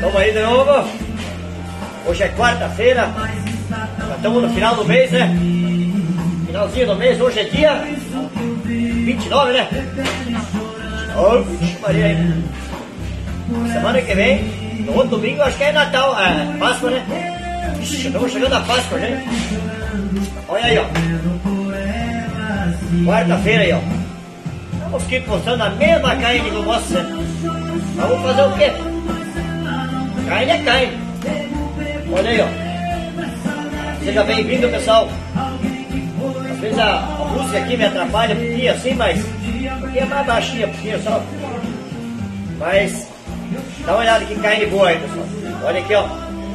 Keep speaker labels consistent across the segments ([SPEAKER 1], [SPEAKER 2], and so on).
[SPEAKER 1] Vamos aí de novo. Hoje é quarta-feira. Já estamos no final do mês, né? Finalzinho do mês. Hoje é dia 29, né? 29, Maria aí. Semana que vem, no outro domingo, acho que é Natal, Páscoa, né? Ixi, estamos chegando a Páscoa, gente. Olha aí, ó. Quarta-feira aí, ó. Vamos aqui postando a mesma carne que eu mostro sempre. Mas vamos fazer o quê? Carne é carne. Olha aí, ó. Seja bem-vindo, pessoal. Às vezes a música aqui me atrapalha um pouquinho assim, mas aqui é mais baixinha, um pouquinho só. Mas dá uma olhada que carne boa aí, pessoal. Olha aqui, ó.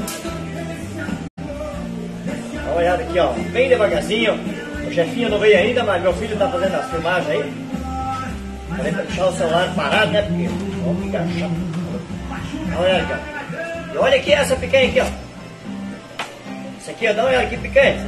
[SPEAKER 1] Dá uma olhada aqui, ó. Bem devagarzinho. O chefinho não veio ainda, mas meu filho tá fazendo as filmagens aí. Falei pra deixar o celular parado, né? Porque vamos ficar chato. Dá uma olhada aqui, ó. E olha aqui essa picanha aqui, ó. Essa aqui, ó, dá uma olhada aqui, picanha.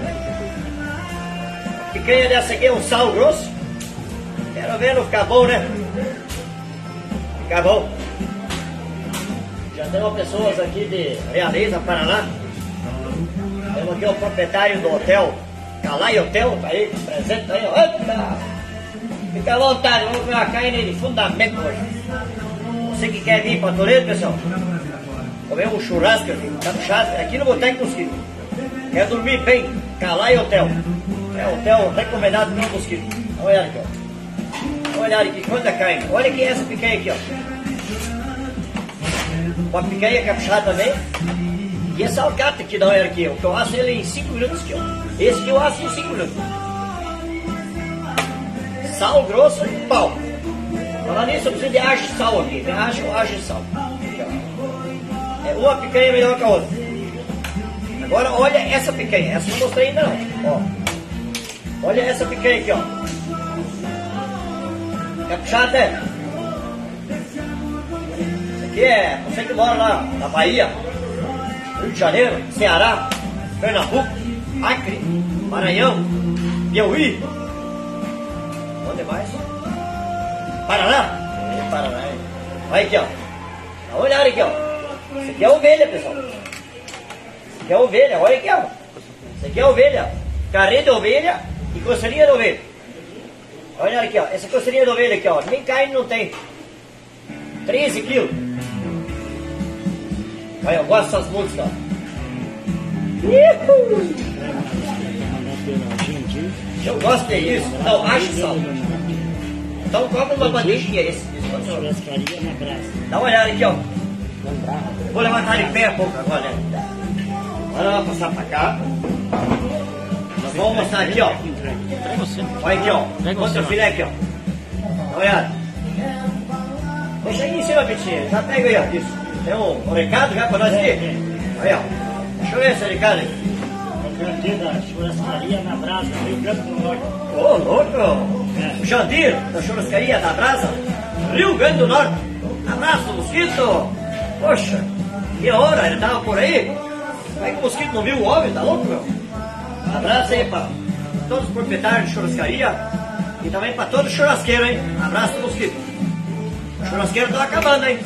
[SPEAKER 1] A picanha dessa aqui é um sal grosso. Quero ver no ficar bom, né? Ficar bom. Já temos pessoas aqui de Realeza, Paraná. Temos aqui o proprietário do hotel Calai Hotel, tá aí, presente aí, ó. Eita! Fica à vontade, vamos comer uma carne de fundamento hoje. Você que quer vir para Toledo, pessoal, comer um churrasco aqui, caprichado, aqui no Boteco Mosquito. Quer dormir bem, Calai Hotel. É um hotel recomendado pelo Mosquito. Dá uma olhada aqui, ó. Dá uma olhada aqui, quanta carne. Olha aqui essa picanha aqui, ó. Uma picanha caprichada também. E esse alcatra aqui, dá uma olhada aqui, ó. Que eu asso ele em 5 minutos aqui, ó. Esse que eu asso em 5 minutos. Sal grosso e pau. Falar nisso, eu preciso de acho de sal aqui. Acho de sal. É uma picanha melhor que a outra. Agora olha essa picanha. Essa não mostrei ainda não. Ó. Olha essa picanha aqui, ó. Caprichada, é? Isso aqui é você que mora lá na Bahia, Rio de Janeiro, Ceará, Pernambuco, Acre, Maranhão, Piauí. Onde mais? Paraná? É Paraná. Olha aqui, ó. Dá uma olhada aqui, ó. Isso aqui é ovelha, pessoal. Isso aqui é ovelha, olha aqui, ó. Isso aqui é ovelha. Carne de ovelha e costeirinha de ovelha. Olha aqui, ó. Essa costeirinha de ovelha aqui, ó. Nem carne não tem. 13 quilos. Olha, eu gosto dessas músicas, ó. Eu gosto disso. Não, acho sal. Então compra uma bandejinha esse.
[SPEAKER 2] Churrascaria na Brasa.
[SPEAKER 1] Dá uma olhada aqui, ó. Vou levantar de pé um pouco agora, né? Agora vamos passar pra cá. Nós vamos mostrar aqui, ó. Olha aqui, ó. Mostra o filé aqui, ó. Dá uma olhada. Deixa aí em cima, Betinha. Já pega aí, ó. Isso. Tem um recado já pra nós aqui? Aí, ó. Deixa eu ver esse recado aí.
[SPEAKER 2] Jandir da Churrascaria na Brasa, Rio Grande do Norte.
[SPEAKER 1] Ô, louco! O Jandir da Churrascaria da Brasa, Rio Grande do Norte. Abraço, Mosquito! Poxa, que hora, ele tava por aí? Como é que o Mosquito não viu o homem? Tá louco, meu? Abraço aí pra todos os proprietários de churrascaria e também pra todos os churrasqueiros, hein? Abraço, Mosquito. O churrasqueiro tá acabando, hein?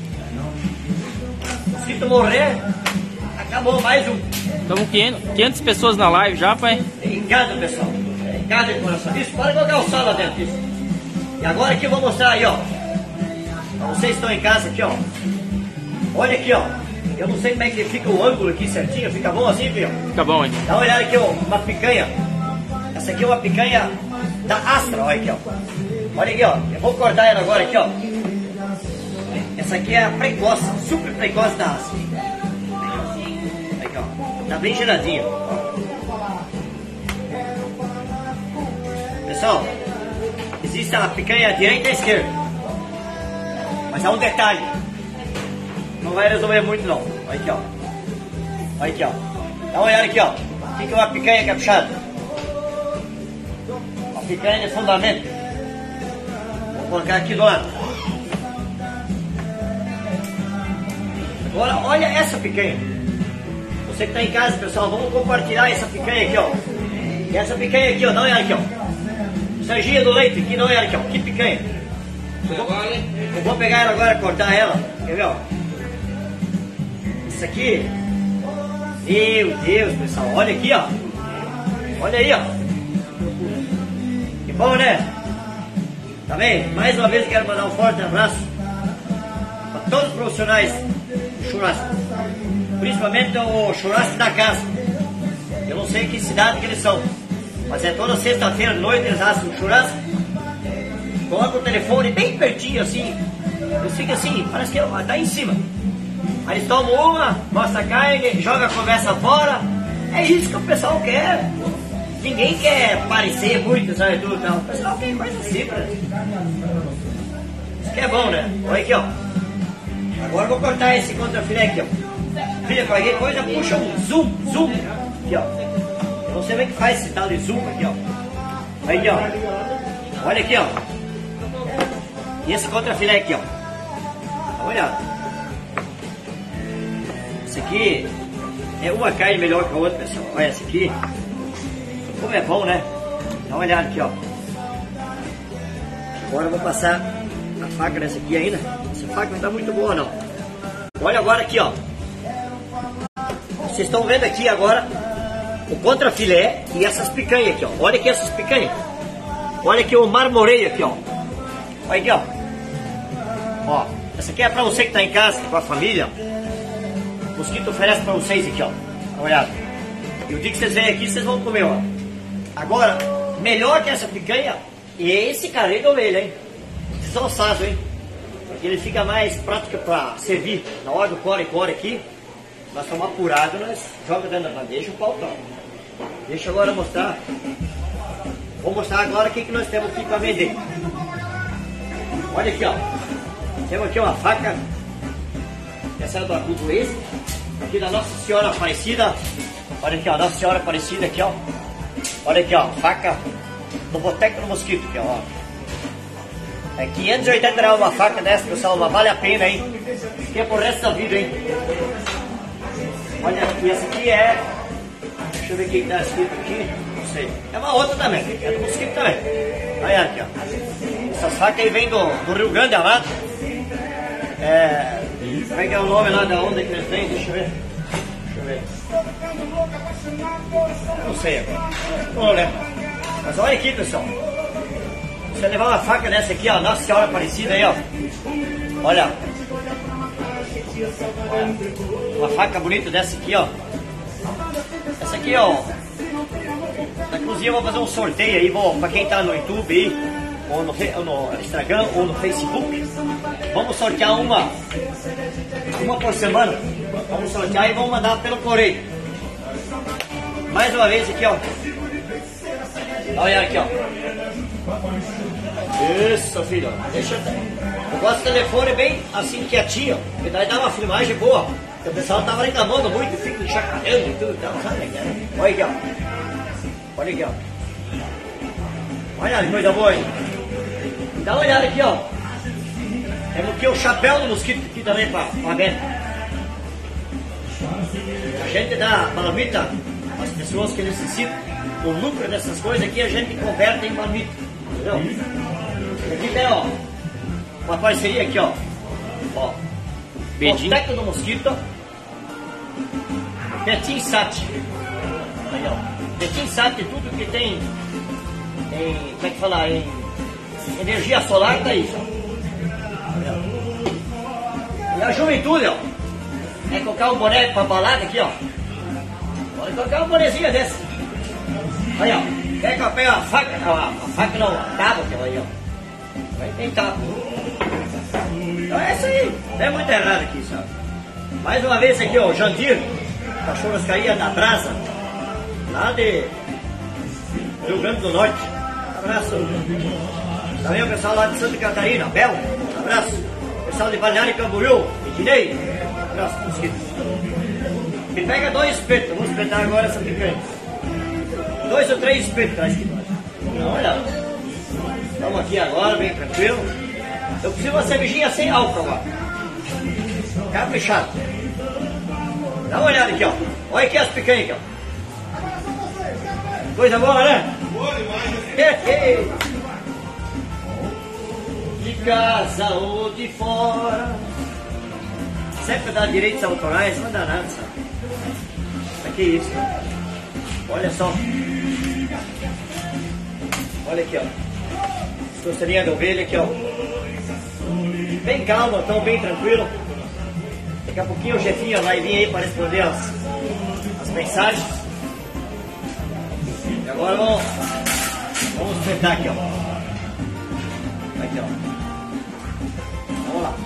[SPEAKER 1] O Mosquito morrer, acabou mais um.
[SPEAKER 3] Estamos 500 pessoas na live já, pai.
[SPEAKER 1] Em casa, pessoal. Em casa de coração. Isso, pode colocar o sal lá dentro. Isso. E agora aqui eu vou mostrar aí, ó. Pra vocês que estão em casa aqui, ó. Olha aqui, ó. Eu não sei como é que fica o ângulo aqui certinho. Fica bom assim, filho?
[SPEAKER 3] Fica bom, hein?
[SPEAKER 1] Dá uma olhada aqui, ó. Uma picanha. Essa aqui é uma picanha da Astra, olha aqui, ó. Olha aqui, ó. Eu vou cortar ela agora aqui, ó. Essa aqui é a precoce, super precoce da Astra. Aqui, ó. Tá bem geladinha. Pessoal, existe a picanha direita e a esquerda. Mas há um detalhe. Não vai resolver muito não. Olha aqui, ó. Olha aqui, ó. Dá uma olhada aqui, ó. Fica uma picanha caprichada. Uma picanha de fundamento. Vou colocar aqui do lado. Agora, olha essa picanha. Você que está em casa, pessoal, vamos compartilhar essa picanha aqui, ó. E essa picanha aqui, ó. Dá uma olhada aqui, ó. Serginha do leite aqui, dá uma olhada aqui, ó. Que picanha. Eu vou pegar ela agora, cortar ela. Quer ver, ó? Isso aqui, meu Deus, pessoal, olha aqui, ó. Olha aí, ó. Que bom, né? Tá bem? Mais uma vez eu quero mandar um forte abraço para todos os profissionais do churrasco, principalmente o churrasco da casa. Eu não sei que cidade que eles são, mas é toda sexta-feira de noite eles assam um churrasco. Coloca o telefone bem pertinho assim, eles ficam assim, parece que tá em cima. Aí eles tomam uma, mostra a carne, joga a conversa fora. É isso que o pessoal quer. Ninguém quer parecer muito, sabe tudo, não. O pessoal quer coisa simples. Isso que é bom, né? Olha aqui, ó. Agora eu vou cortar esse contrafilé aqui, ó. Filha, qualquer coisa, puxa um zoom. Aqui, ó. Eu não sei como é que faz esse tal de zoom aqui, ó. Aí, ó. Olha aqui, ó. E esse contrafilé aqui, ó. Dá uma olhada. Esse aqui é uma carne melhor que a outra, pessoal. Olha esse aqui. Como é bom, né? Dá uma olhada aqui, ó. Agora eu vou passar a faca nessa aqui ainda. Essa faca não tá muito boa, não. Olha agora aqui, ó. Vocês estão vendo aqui agora o contrafilé e essas picanhas aqui, ó. Olha aqui essas picanhas. Olha aqui o marmoreio aqui, ó. Olha aqui, ó. Ó, essa aqui é pra você que tá em casa, com a família. O Mosquito oferece pra vocês aqui, ó. Dá uma olhada. E o dia que vocês vêm aqui, vocês vão comer, ó. Agora, melhor que essa picanha é esse carré de ovelha, hein? Só assado, hein? Porque ele fica mais prático pra servir. Na hora do core aqui, nós estamos apurados, nós joga dentro da bandeja o pau toca. Deixa eu agora mostrar. Vou mostrar agora o que nós temos aqui para vender. Olha aqui, ó. Temos aqui uma faca. Essa é do Agudo esse. Aqui da Nossa Senhora Aparecida. Olha aqui, ó. Nossa Senhora Aparecida aqui, ó. Olha aqui, ó. Faca do Boteco do Mosquito aqui, ó. É 580 reais uma faca dessa, pessoal. Mas vale a pena, hein? Aqui é pro resto da vida, hein? Olha aqui, essa aqui é... Deixa eu ver o que está escrito aqui. Não sei. É uma outra também. É do Mosquito também. Olha aqui, ó. Essas facas aí vêm do Rio Grande, amado. Como é que é o nome lá da onde que eles vêm? Deixa eu ver. Eu não sei agora. Não lembro. Mas olha aqui, pessoal. Você levar uma faca dessa aqui, ó. Nossa Senhora Aparecida aí, ó. Olha. Uma faca bonita dessa aqui, ó. Essa aqui, ó. Na cozinha eu vou fazer um sorteio aí, pra quem tá no YouTube aí, ou no Instagram, ou no Facebook. Vamos sortear uma por semana. Vamos sortear e vamos mandar pelo correio. Mais uma vez aqui, ó. Dá uma olhada aqui, ó. Isso, filho. Deixa eu gosto do telefone bem assim quietinho, porque daí dá uma filmagem boa. O pessoal tava reclamando muito, fica chacoalhando e tudo e tal, sabe? Olha aqui, ó. Olha aqui, ó. Olha que coisa boa, hein? Dá uma olhada aqui, ó. Temos aqui o chapéu do Mosquito aqui também pra venda. A gente dá marmita às pessoas que necessitam. O lucro dessas coisas aqui a gente converte em marmita. Entendeu? Aqui tem, ó, uma parceria aqui, ó. Ó. Boteco do Mosquito. Betim Sat. Aí, ó. Betim Sat, tudo que tem em, como é que fala, em energia solar, tá aí, ó. E a juventude, ó. É colocar um boné pra balada aqui, ó. Pode colocar um bonezinho desse. Aí, ó. Pega a faca, a faca não, a tábua que aí, ó. Vai tentar. Então é isso aí. Não é muito errado aqui, sabe? Mais uma vez aqui, ó, o Jandir, da churrascaria da Brasa, lá de Rio Grande do Norte. Abraço. Também o pessoal lá de Santa Catarina, Bel. Abraço. Pessoal de Balneário Camboriú, Ednei. Abraço, Mosquito. E pega 2 espetos. Vamos espetar agora essa picanha. 2 ou 3 espetos traz aqui. Dá uma olhada. Estamos aqui agora, bem tranquilo. Eu preciso de uma cervejinha sem álcool agora. Caprichado. Dá uma olhada aqui, ó. Olha aqui as picanhas aqui, ó. Coisa boa, né? Boa demais. De casa ou de fora. sempre dá direitos autorais, não dá nada, sabe? Aqui é isso. Olha só. Olha aqui, ó. Costelinha de ovelha aqui, ó. Bem calmo, então bem tranquilo. Daqui a pouquinho o chefinho vai vir aí para responder as mensagens. E agora vamos tentar aqui, ó. Aqui, ó. Vamos lá.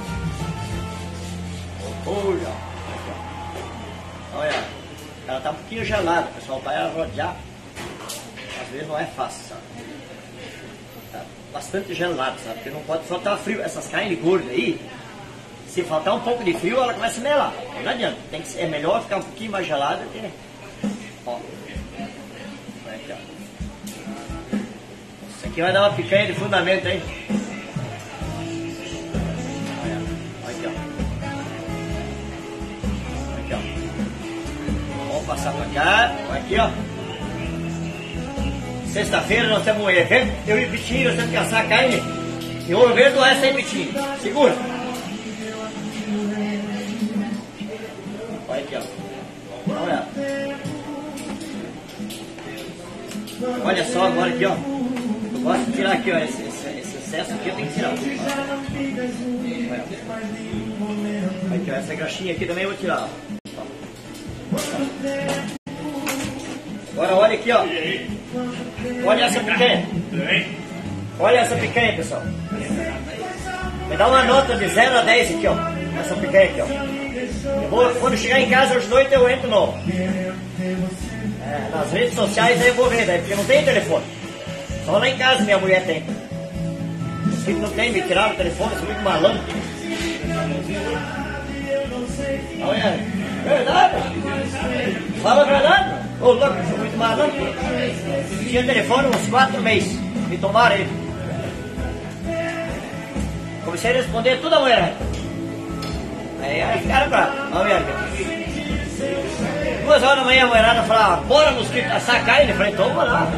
[SPEAKER 1] Olha. Aqui, ó. Olha. Ela tá um pouquinho gelada, pessoal. Para ela rodear, às vezes não é fácil, sabe? Tá bastante gelado, sabe? Porque não pode faltar frio. Essas carnes gordas aí, se faltar um pouco de frio, ela começa a melar. Não adianta. É melhor ficar um pouquinho mais gelada que... Ó. Aqui, ó. Isso aqui vai dar uma picanha de fundamento, hein? Olha. Aqui, ó. Aqui, ó. Vamos passar pra cá. Aqui, ó. Sexta-feira nós temos um evento. Eu e o Bitinho, nós temos que assar a carne em Ouro Verde ou essa aí, Bitinho? Segura. Olha aqui, ó. Olha. Olha só agora aqui, ó. Eu gosto de tirar aqui, ó. Esse excesso aqui eu tenho que tirar. Olha. Aqui, ó. Essa graxinha aqui também eu vou tirar, ó. Agora olha aqui, ó. Olha essa picanha. Olha essa picanha, pessoal. Me dá uma nota de 0 a 10 aqui, ó. Essa picanha aqui, ó. Quando chegar em casa hoje de noite eu entro nas redes sociais, aí eu vou ver, daí, porque não tem telefone. Só lá em casa minha mulher tem. Se não tem, me tiraram o telefone, sou muito malandro. Olha, verdade. Fala a verdade. Ô, louco, sou muito malandro. Tinha telefone uns 4 meses. Me tomaram ele. Comecei a responder toda a mulher. Aí ficaram bravos. Vamos ver aqui. 2 horas da manhã a mulherada falava, bora mosquito, assar carne. Eu falei, toma lá.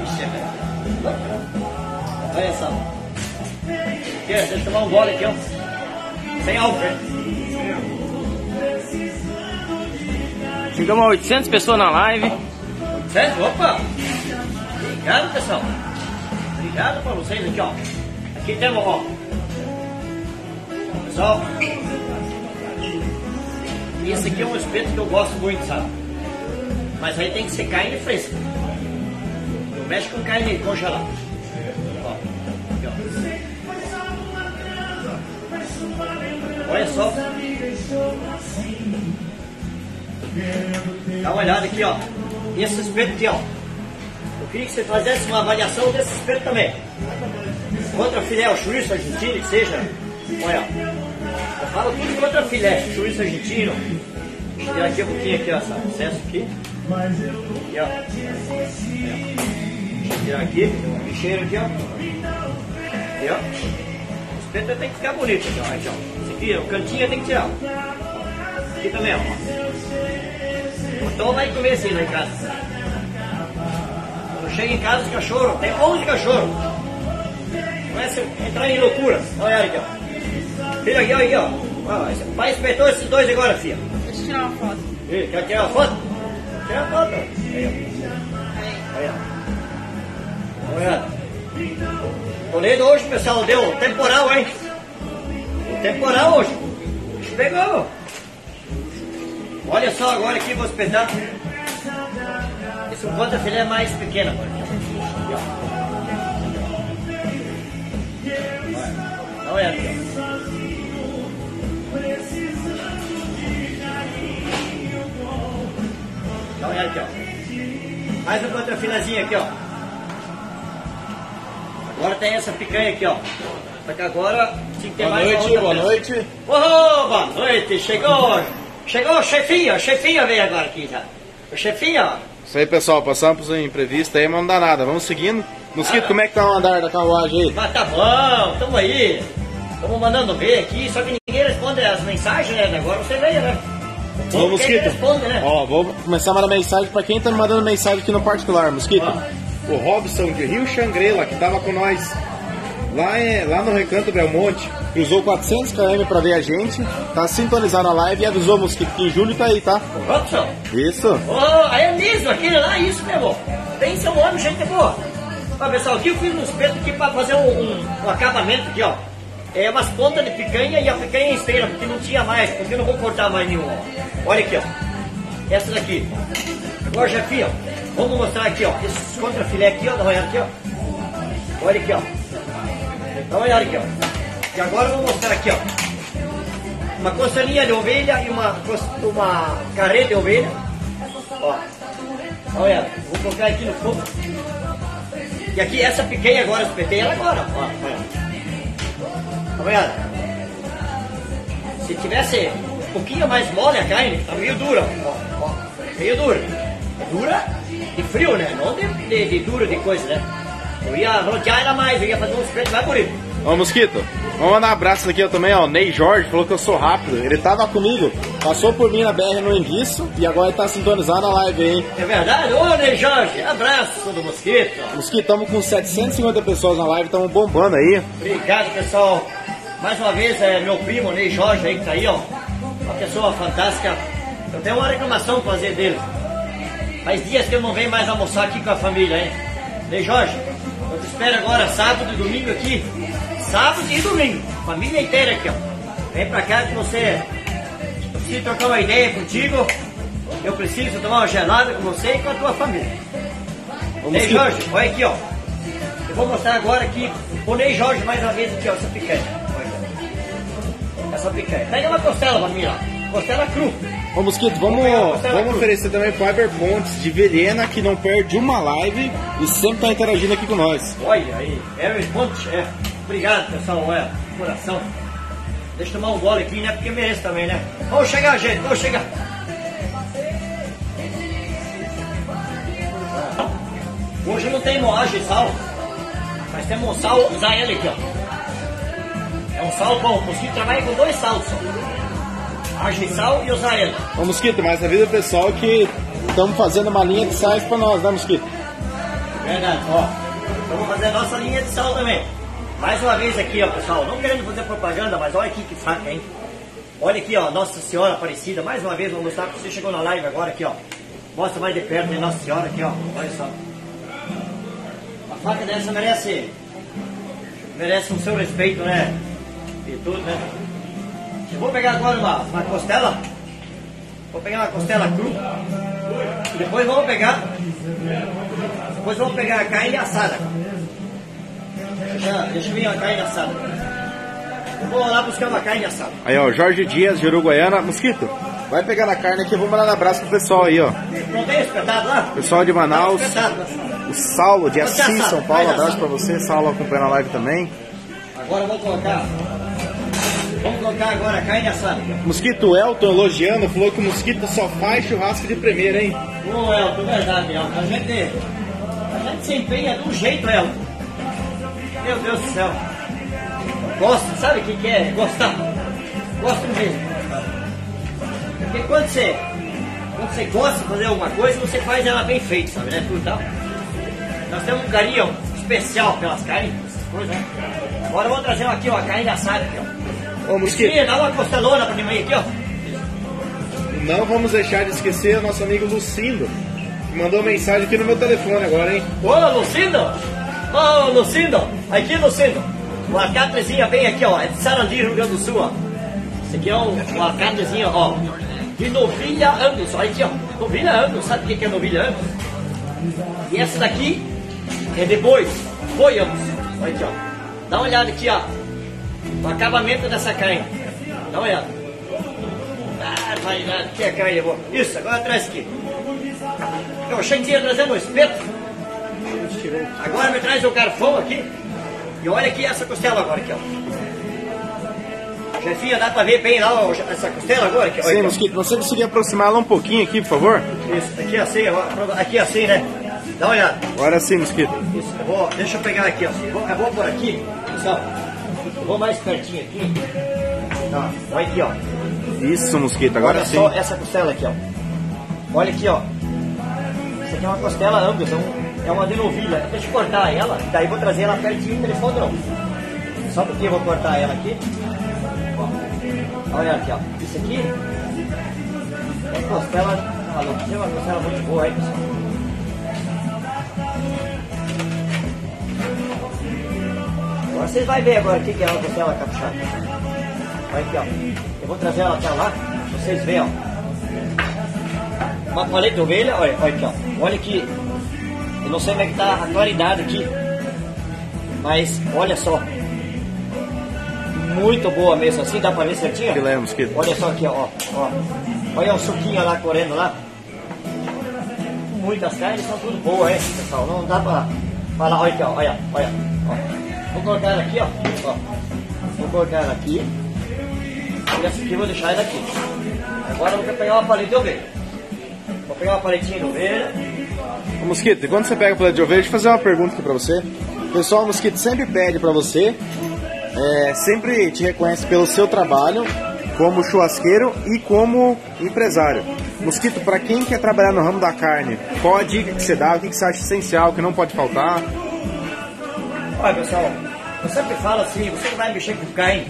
[SPEAKER 1] Olha só. Aqui, deixa eu tomar um gole aqui, ó. Sem álcool, né?
[SPEAKER 3] Chegamos a 800 pessoas na live.
[SPEAKER 1] 800? Opa! Obrigado, pessoal. Obrigado pra vocês aqui, ó. Aqui temos, ó. Pessoal, esse aqui é um espeto que eu gosto muito, sabe? Mas aí tem que ser carne fresca. Não mexe com carne congelada. Ó, aqui, ó. Olha só. Dá uma olhada aqui, ó. Esse espeto aqui, ó. Eu queria que você fizesse uma avaliação desse espeto também. Contra filé, o chouriço argentino, que seja. Olha, eu falo tudo contra filé, chouriço argentino. Deixa eu tirar aqui um pouquinho aqui, ó, esse excesso aqui. Aqui, ó. Deixa eu tirar aqui, tem um bicheiro aqui, ó. Aqui, ó. O espeto tem que ficar bonito aqui, ó. Aqui, ó. Esse aqui, o cantinho tem que tirar. Aqui também, ó. Então vai comer assim lá em casa. Quando chega em casa, os cachorros, tem 11 cachorros. Começa a entrar em loucura. Olha aqui, ó. Filha aqui, ó. O pai espetou esses dois agora, filha.
[SPEAKER 4] Deixa eu tirar uma foto.
[SPEAKER 1] Quer tirar uma foto? Tira a foto. Aí, ó. Olha. Toledo hoje, pessoal, deu temporal, hein? Temporal hoje. Pegou. Olha só agora aqui, vou espetar. Esse é um contra-filé mais pequeno agora. Olha aqui, ó. Olha aqui, ó. Mais um contra-filezinho aqui, ó. Agora tem essa picanha aqui, ó. Só que agora tinha que ter mais uma outra.
[SPEAKER 5] Boa noite.
[SPEAKER 1] Oh, boa noite, chegou o chefinho, a chefinha veio agora aqui já. O chefinho, ó.
[SPEAKER 5] Isso aí, pessoal, passamos por um imprevisto aí, mas não dá nada, vamos seguindo. Mosquito, como é que tá o andar da carruagem aí?
[SPEAKER 1] Mas tá bom, tamo aí. Estamos mandando ver aqui, só que ninguém responde as mensagens, né? Agora você veio, né?
[SPEAKER 5] Ô, Mosquito,
[SPEAKER 1] responde, né?
[SPEAKER 5] ó, vou começar a mandar mensagem pra quem tá me mandando mensagem aqui no particular, Mosquito. O Robson de Rio Xangrela, que tava com nós lá no Recanto Belmonte, cruzou 400 km pra ver a gente, tá sintonizado na live e avisou o Mosquito que em julho tá aí, tá?
[SPEAKER 1] Robson?
[SPEAKER 5] Isso.
[SPEAKER 1] Aí é mesmo, aquele lá, isso, meu irmão. Tem seu nome, gente boa. Ó, pessoal, aqui eu fiz um espeto aqui pra fazer um acabamento aqui, ó. É umas pontas de picanha e a picanha inteira, porque não tinha mais, porque eu não vou cortar mais nenhuma, ó. Olha aqui, ó. Essa daqui. Agora, Jefinho, ó, vamos mostrar aqui, ó. Esses contrafilé aqui, ó. Dá uma olhada aqui, ó. Olha aqui, ó. Dá uma olhada aqui, ó. E agora eu vou mostrar aqui, ó. Uma costelinha de ovelha e uma carré de ovelha. Ó. Dá uma olhada. Vou colocar aqui no fogo. E aqui, essa picanha agora, eu espetei ela agora, ó. Olha. Dá uma olhada. Se tivesse um pouquinho mais mole a carne, tá meio dura, ó. Meio dura. É dura de frio, né? Não de dura de coisa, né? Eu ia rodear ela mais, eu ia fazer um espeto mais bonito.
[SPEAKER 5] Ó, Mosquito, vamos mandar um abraço aqui também, ó. O Ney Jorge falou que eu sou rápido. Ele tava comigo, passou por mim na BR no Enguiço e agora ele tá sintonizado na live, hein?
[SPEAKER 1] É verdade? Ô, Ney Jorge, abraço do Mosquito.
[SPEAKER 5] Mosquito, estamos com 750 pessoas na live, estamos bombando aí.
[SPEAKER 1] Obrigado, pessoal. Mais uma vez, meu primo, Ney Jorge, aí que tá aí, ó. Uma pessoa fantástica. Eu tenho uma reclamação pra fazer dele. Faz dias que eu não venho mais almoçar aqui com a família, hein? Ney Jorge, eu te espero agora sábado e domingo aqui. Sábado e domingo. Família inteira aqui, ó. Vem pra cá que você... Eu preciso trocar uma ideia contigo. Eu preciso tomar uma gelada com você e com a tua família. Ney Jorge, olha aqui, ó. Eu vou mostrar agora aqui o Ney Jorge mais uma vez aqui, ó. Essa picanha. Olha. Essa picanha. Pega uma costela pra mim, ó. Costela cru.
[SPEAKER 5] Ô Mosquito, vamos oferecer também pro Weber Pontes de Verena, que não perde uma live e sempre tá interagindo aqui com nós.
[SPEAKER 1] Olha aí, Weber Pontes, obrigado, pessoal, coração. Deixa eu tomar um gole aqui, né, porque merece também, né. Vamos chegar, gente, vamos chegar. Hoje não tem moagem e sal, mas temos um sal Zael aqui, ó. É um sal bom, o Mosquito trabalha com 2 salos só. Argissal e o Zael.
[SPEAKER 5] Ô Mosquito, mas avisa o pessoal que estamos fazendo uma linha de sais pra nós, né, Mosquito?
[SPEAKER 1] Verdade, ó. Vamos fazer a nossa linha de sal também. Mais uma vez aqui, ó, pessoal. Não querendo fazer propaganda, mas olha aqui que faca, hein? Olha aqui, ó, Nossa Senhora Aparecida. Mais uma vez, vou mostrar que você chegou na live agora aqui, ó. Mostra mais de perto, né, Nossa Senhora aqui, ó. Olha só. Uma faca dessa merece o seu respeito, né? E tudo, né? Eu vou pegar agora uma costela. Vou pegar uma costela cru. E depois vamos pegar a carne assada. Deixa eu vir a carne assada. Eu vou lá buscar uma carne assada.
[SPEAKER 5] Aí, ó, Jorge Dias de Uruguaiana. Mosquito, vai pegar na carne aqui, eu vou mandar um abraço pro pessoal aí, ó.
[SPEAKER 1] Não tem espetado lá?
[SPEAKER 5] Pessoal de Manaus. O Saulo de Assis, São Paulo. Abraço pra você. Saulo acompanhando a live também.
[SPEAKER 1] Agora vamos colocar agora a carne assada.
[SPEAKER 5] Mosquito, Elton elogiando, falou que o Mosquito só faz churrasco de primeira, hein?
[SPEAKER 1] Ô, Elton, verdade, Elton. A gente se empenha de um jeito, Elton. Meu Deus do céu. Gosto, sabe o que é? Gostar. Gosto mesmo. Porque quando você gosta de fazer alguma coisa, você faz ela bem feita, sabe, né? Tudo tal. Nós temos um carinho especial pelas carnes, essas coisas, né? Agora eu vou trazer aqui, ó, a carne assada aqui, ó.
[SPEAKER 5] Ô, Mosquito,
[SPEAKER 1] dá uma costelona pra mim aqui, ó.
[SPEAKER 5] não vamos deixar de esquecer o nosso amigo Lucindo, que mandou mensagem aqui no meu telefone agora, hein?
[SPEAKER 1] Ô, Lucindo! Ô, Lucindo! Aqui, Lucindo! O alcatrezinho bem aqui, ó. É de Sarandi, Rio Grande do Sul, ó. Esse aqui é um alcatrezinho, ó. De novilha Angus. Olha aqui, ó. Novilha Angus. Sabe o que é novilha Angus? E essa daqui é de boi. Boi Angus. Olha aqui, ó. Dá uma olhada aqui, ó. O acabamento dessa carne. Dá uma olhada. Ah, vai lá, que a carne é boa. Isso, agora traz aqui. Eu achei que ia trazer no espeto. Agora me traz o garfão aqui. E olha aqui essa costela agora, aqui, ó. Jefinha, dá pra ver bem lá ó, essa costela agora? Aqui,
[SPEAKER 5] sim, Mosquito, você conseguir aproximar ela um pouquinho aqui, por favor?
[SPEAKER 1] Isso, aqui assim, né? Dá uma olhada.
[SPEAKER 5] Agora sim, Mosquito.
[SPEAKER 1] Isso, deixa eu pegar aqui, ó. Eu vou por aqui, pessoal. Eu vou mais pertinho aqui. Tá, olha aqui, ó.
[SPEAKER 5] Isso, Mosquito, agora
[SPEAKER 1] olha
[SPEAKER 5] sim.
[SPEAKER 1] Olha só essa costela aqui, ó. Olha aqui, ó. Isso aqui é uma costela Angus, é uma de novilha. Deixa eu cortar ela, daí vou trazer ela pertinho do telefone, não. Só porque eu vou cortar ela aqui. Ó. Olha aqui, ó. Isso aqui é costela. Falou, tem uma costela muito boa aí, pessoal. Agora vocês vão ver agora o que é uma costela caprichada. Olha aqui, ó. Eu vou trazer ela até lá, pra vocês verem, ó. Uma paleta de ovelha, olha aqui, ó. Olha aqui. Eu não sei como é que tá a claridade aqui. Mas olha só. Muito boa mesmo, assim, dá pra ver certinho?
[SPEAKER 5] Que lemos, que...
[SPEAKER 1] Olha só aqui, ó. Olha o suquinho lá correndo lá. Muitas carnes são tudo boas, hein, pessoal? Não dá pra falar, olha aqui, ó. Olha. Ó. Vou colocar ela aqui, ó. Vou colocar ela aqui. E essa aqui eu vou deixar ela aqui. Agora eu vou pegar uma paleta de ovelha. Vou pegar uma paletinha de ovelha.
[SPEAKER 5] Ô, Mosquito, quando você pega a paleta de ovelha, deixa eu fazer uma pergunta aqui pra você. O pessoal, Mosquito, sempre pede pra você, sempre te reconhece pelo seu trabalho como churrasqueiro e como empresário. Mosquito, pra quem quer trabalhar no ramo da carne, qual a dica que você dá, o que você acha essencial, que não pode faltar?
[SPEAKER 1] Olha, pessoal, eu sempre falo assim, você vai mexer com carne,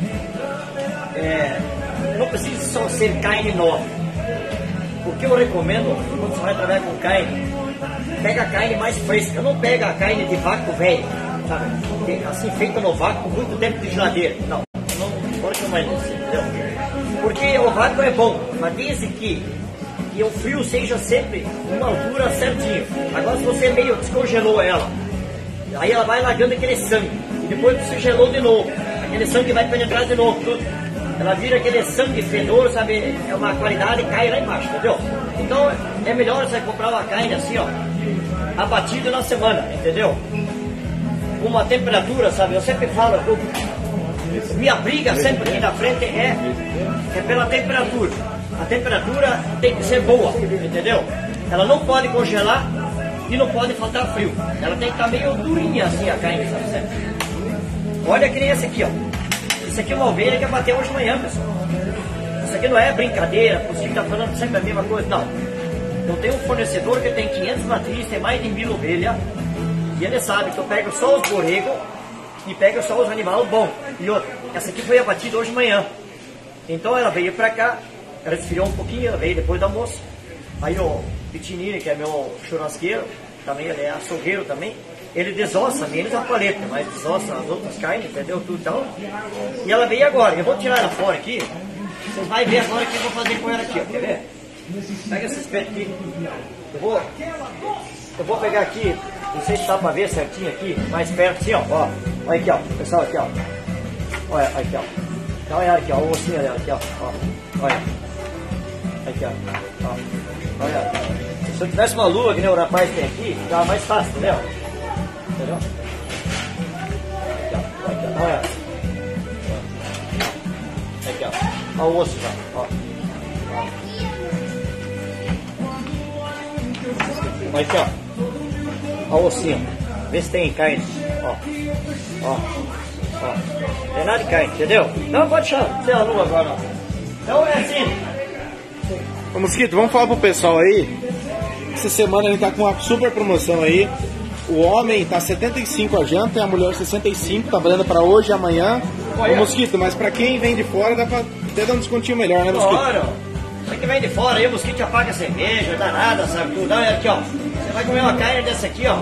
[SPEAKER 1] não precisa só ser carne nova. O que eu recomendo, quando você vai trabalhar com carne, pega a carne mais fresca, não pega a carne de vácuo velho, sabe? Assim, feita no vácuo, com muito tempo de geladeira. Não pode mais isso, entendeu? Porque o vácuo é bom, mas desde que o frio seja sempre uma altura certinha. Agora, se você meio descongelou ela, aí ela vai largando aquele sangue, e depois você gelou de novo, aquele sangue vai penetrar de novo, tudo. Ela vira aquele sangue fedor, sabe? É uma qualidade e cai lá embaixo, entendeu? Então é melhor você comprar uma carne assim, ó, abatida na semana, entendeu? Uma temperatura, sabe? Eu sempre falo, minha briga sempre aqui na frente é pela temperatura. A temperatura tem que ser boa, entendeu? Ela não pode congelar e não pode faltar frio. Ela tem que estar meio durinha assim a carne, sabe certo? Olha que nem esse aqui, ó. Isso aqui é uma ovelha que abateu hoje de manhã, pessoal. Isso aqui não é brincadeira, você está falando sempre a mesma coisa, não. Eu tenho um fornecedor que tem 500 matrizes, tem mais de 1000 ovelhas, e ele sabe que eu pego só os borregos e pego só os animais bons. E outra, essa aqui foi abatida hoje de manhã. Então ela veio pra cá, ela esfriou um pouquinho, ela veio depois do almoço. Aí o Pitinini, que é meu churrasqueiro, também ele é açougueiro também, ele desossa menos a paleta, mas desossa as outras carnes, entendeu? Tudo então. E ela veio agora. Eu vou tirar ela fora aqui. Vocês vão ver agora o que eu vou fazer com ela aqui, ó. Quer ver? Pega esse espeto aqui. Eu vou pegar aqui, não sei se dá pra ver certinho aqui, mais perto assim, ó. Olha aqui, ó. Pessoal, aqui, ó. Olha aqui, ó. Dá uma olhada aqui, ó. O ossinho dela aqui, ó. Olha. Aqui, ó. Olha. Se eu tivesse uma lua que nem o rapaz tem aqui, ficava mais fácil, entendeu? Entendeu? Aqui, ó. Olha. Aqui, ó. Olha o osso, ó. Olha aqui, ó. Olha o ossinho. Vê se tem carne. Ó. Tem nada de carne, entendeu? Não, pode deixar. Sem a lua agora, ó. Então é assim.
[SPEAKER 5] Ô, Mosquito, vamos falar pro pessoal aí. Essa semana a gente tá com uma super promoção aí. O homem tá 75 a janta e a mulher 65, tá valendo pra hoje e amanhã. Ô, Mosquito, mas pra quem vem de fora dá pra até dar um descontinho melhor, né, Mosquito?
[SPEAKER 1] Claro. Você que vem de fora aí, o Mosquito já paga cerveja, dá nada, sabe tudo. Olha aqui, ó. Você vai comer uma carne dessa aqui, ó.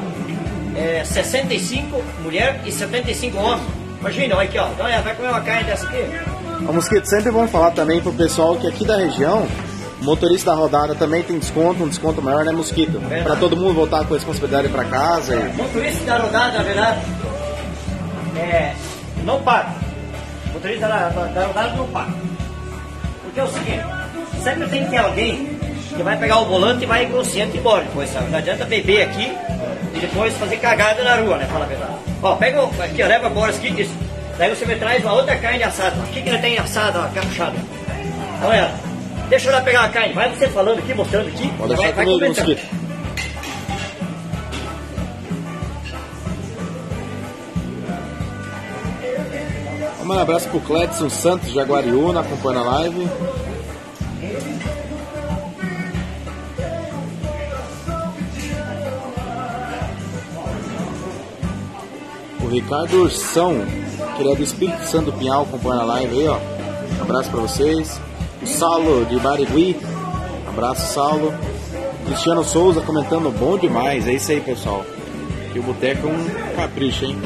[SPEAKER 1] 65 mulher e 75 homem. Imagina, olha aqui, ó. Olha, vai comer uma carne dessa aqui.
[SPEAKER 5] Ô, Mosquito, sempre vamos falar também pro pessoal que aqui da região, o motorista da rodada também tem desconto, um desconto maior, né, Mosquito? Pra todo mundo voltar com responsabilidade pra casa.
[SPEAKER 1] O motorista da rodada, na verdade, não paga. O motorista da rodada não paga. Porque é o seguinte, sempre tem que ter alguém que vai pegar o volante e vai inconsciente embora depois, sabe? Não adianta beber aqui e depois fazer cagada na rua, né? Fala a verdade. Ó, pega aqui, ó, leva embora aqui, isso. Daí você me traz uma outra carne assada. O que ele tem assada, ó, capuchada? Olha, deixa eu lá pegar a carne. Vai você falando aqui, mostrando aqui.
[SPEAKER 5] Pode deixar comigo, Mosquito. Um abraço pro Cledson Santos, Jaguariúna, acompanhando a live. O Ricardo Ursão, que ele é do Espírito Santo do Pinhal, acompanha a live aí, ó. Um abraço pra vocês. O Saulo de Barigui, abraço, Saulo. Cristiano Souza comentando, bom demais, é isso aí, pessoal. Que o boteco é um capricho, hein?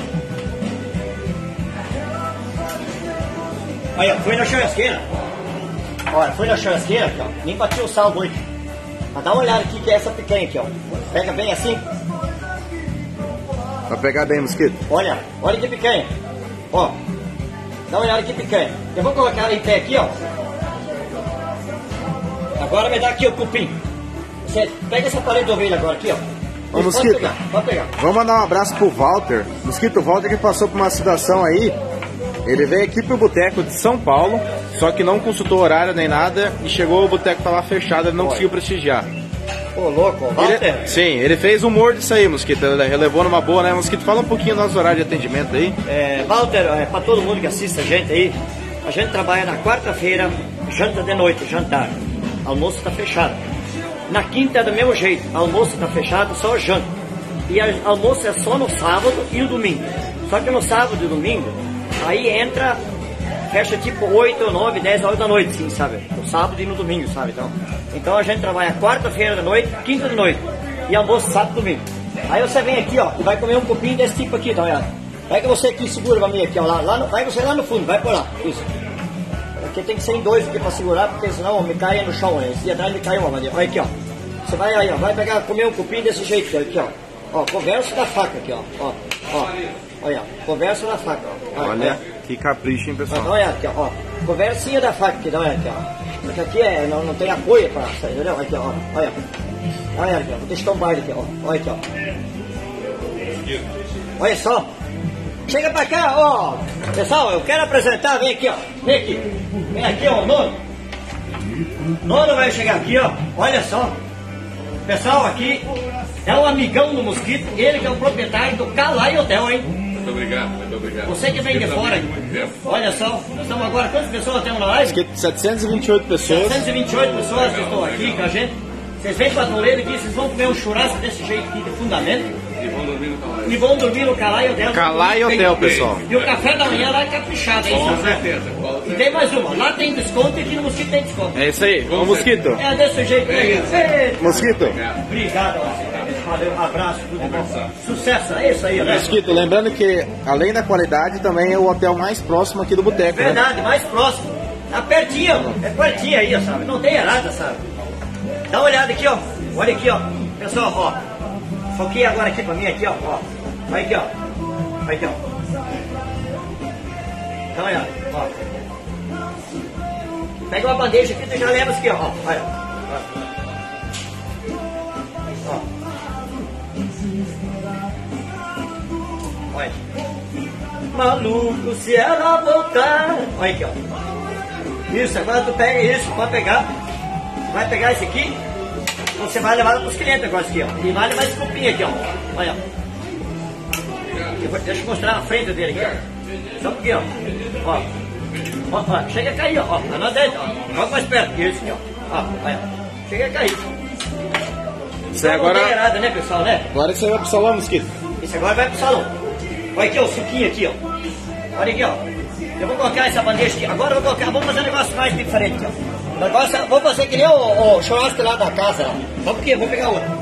[SPEAKER 1] Olha, foi na churrasqueira. Olha, foi na churrasqueira aqui, ó. Nem bati o sal muito. Mas dá uma olhada aqui que é essa picanha aqui, ó. Pega bem assim.
[SPEAKER 5] Pra pegar bem, Mosquito.
[SPEAKER 1] Olha que picanha. Ó, dá uma olhada que picanha. Eu vou colocar ela em pé aqui, ó. Agora me dá aqui o cupim. Você pega essa parede de ovelha agora aqui, ó.
[SPEAKER 5] Ô, Mosquito,
[SPEAKER 1] pode pegar.
[SPEAKER 5] Vamos mandar um abraço pro Walter. Mosquito, o Walter que passou por uma situação aí. Ele veio aqui pro boteco de São Paulo, só que não consultou horário nem nada, e chegou, o boteco tava fechado, ele não conseguiu prestigiar.
[SPEAKER 1] Ô, louco, Walter.
[SPEAKER 5] Sim, ele fez humor disso aí, Mosquito, ele relevou numa boa, né? Mosquito, fala um pouquinho do nosso horário de atendimento aí.
[SPEAKER 1] Walter, pra todo mundo que assiste a gente aí, a gente trabalha na quarta-feira, janta de noite, jantar. Almoço tá fechado. Na quinta é do mesmo jeito, almoço tá fechado, só janta. E almoço é só no sábado e o domingo. Só que no sábado e domingo, aí entra, fecha tipo 8, 9, 10 horas da noite, sim, sabe? No sábado e no domingo, sabe? Então a gente trabalha quarta-feira da noite, quinta de noite. E almoço sábado e domingo. Aí você vem aqui, ó, e vai comer um cupim desse tipo aqui, tá ligado? Vai que você aqui segura pra mim aqui, ó, vai você lá no fundo, vai por lá, isso. Porque tem que ser em dois aqui pra segurar, porque senão me cai no chão, né? Esse dia atrás me caiu uma, olha aqui, ó. Você vai aí, ó, vai pegar, comer um cupim desse jeito aqui, ó. Ó, conversa da faca aqui, ó. Olha, conversa da faca, ó.
[SPEAKER 5] Olha, que capricho, hein, pessoal.
[SPEAKER 1] Dá uma olhada aqui, ó. Conversinha da faca aqui, dá uma olhada aqui, ó. Porque aqui não tem apoio pra sair, entendeu? Aqui, ó. Olha. Dá uma olhada aqui, ó. Vou deixar um baile aqui, ó. Olha aqui, ó. Olha só. Chega pra cá, ó. Pessoal, eu quero apresentar, vem aqui, ó. Vem aqui. Vem aqui, ó, o Nono. Nono vai chegar aqui, ó. Olha só. Pessoal, aqui é um amigão do Mosquito, ele que é o proprietário do Calai Hotel, hein?
[SPEAKER 4] Muito obrigado.
[SPEAKER 1] Você que vem de fora, olha só, nós estamos agora, quantas pessoas temos na live?
[SPEAKER 5] 728 pessoas.
[SPEAKER 1] 728 pessoas que estão aqui com a gente. Vocês vêm para a Toledo aqui, vocês vão comer um churrasco desse jeito aqui, de fundamento. E vão dormir no Calai Hotel.
[SPEAKER 5] Calai Hotel, pessoal.
[SPEAKER 1] E o café da manhã lá é caprichado, hein?
[SPEAKER 4] Com certeza.
[SPEAKER 1] E tem mais uma, lá tem desconto e aqui no Mosquito tem desconto.
[SPEAKER 5] É isso aí, ô Mosquito.
[SPEAKER 1] É desse jeito aí.
[SPEAKER 5] Mosquito.
[SPEAKER 1] Obrigado, valeu, um abraço, tudo bom. Sucesso, é isso aí, né?
[SPEAKER 5] Mosquito, lembrando que além da qualidade, também é o hotel mais próximo aqui do boteco, né?
[SPEAKER 1] Verdade, mais próximo. Tá pertinho, é pertinho aí, sabe? Não tem errada, sabe? Dá uma olhada aqui, ó. Olha aqui, ó. Pessoal, ó. Foquei agora aqui pra mim, aqui, ó. Olha aqui, ó. Olha aqui, ó. Dá uma olhada, ó. Pega uma bandeja aqui e já leva isso aqui, ó. Olha. Ó. Olha. Maluco, se ela voltar. Olha aqui, ó. Isso, agora tu pega isso, pode pegar. Vai pegar esse aqui, você vai levar para os clientes agora aqui, ó. E vai levar esse cupim aqui, ó. Olha. Deixa eu mostrar a frente dele aqui, ó. Só um pouquinho, ó. Ó, chega a cair, ó. Tá na dentro, ó. Vamos mais perto. Isso aqui, ó. Olha. Chega a cair.
[SPEAKER 5] Isso então, agora...
[SPEAKER 1] não tem errado, né, pessoal, né?
[SPEAKER 5] Agora você vai pro salão, Mosquito.
[SPEAKER 1] Isso agora vai pro salão. Olha aqui, ó, o suquinho aqui, ó. Olha aqui, ó. Eu vou colocar essa bandeja aqui. Agora eu vou colocar, vamos fazer um negócio mais diferente aqui, ó. Agora vou fazer que nem o churrasco lá da casa, lá. Só porque, vou pegar outro.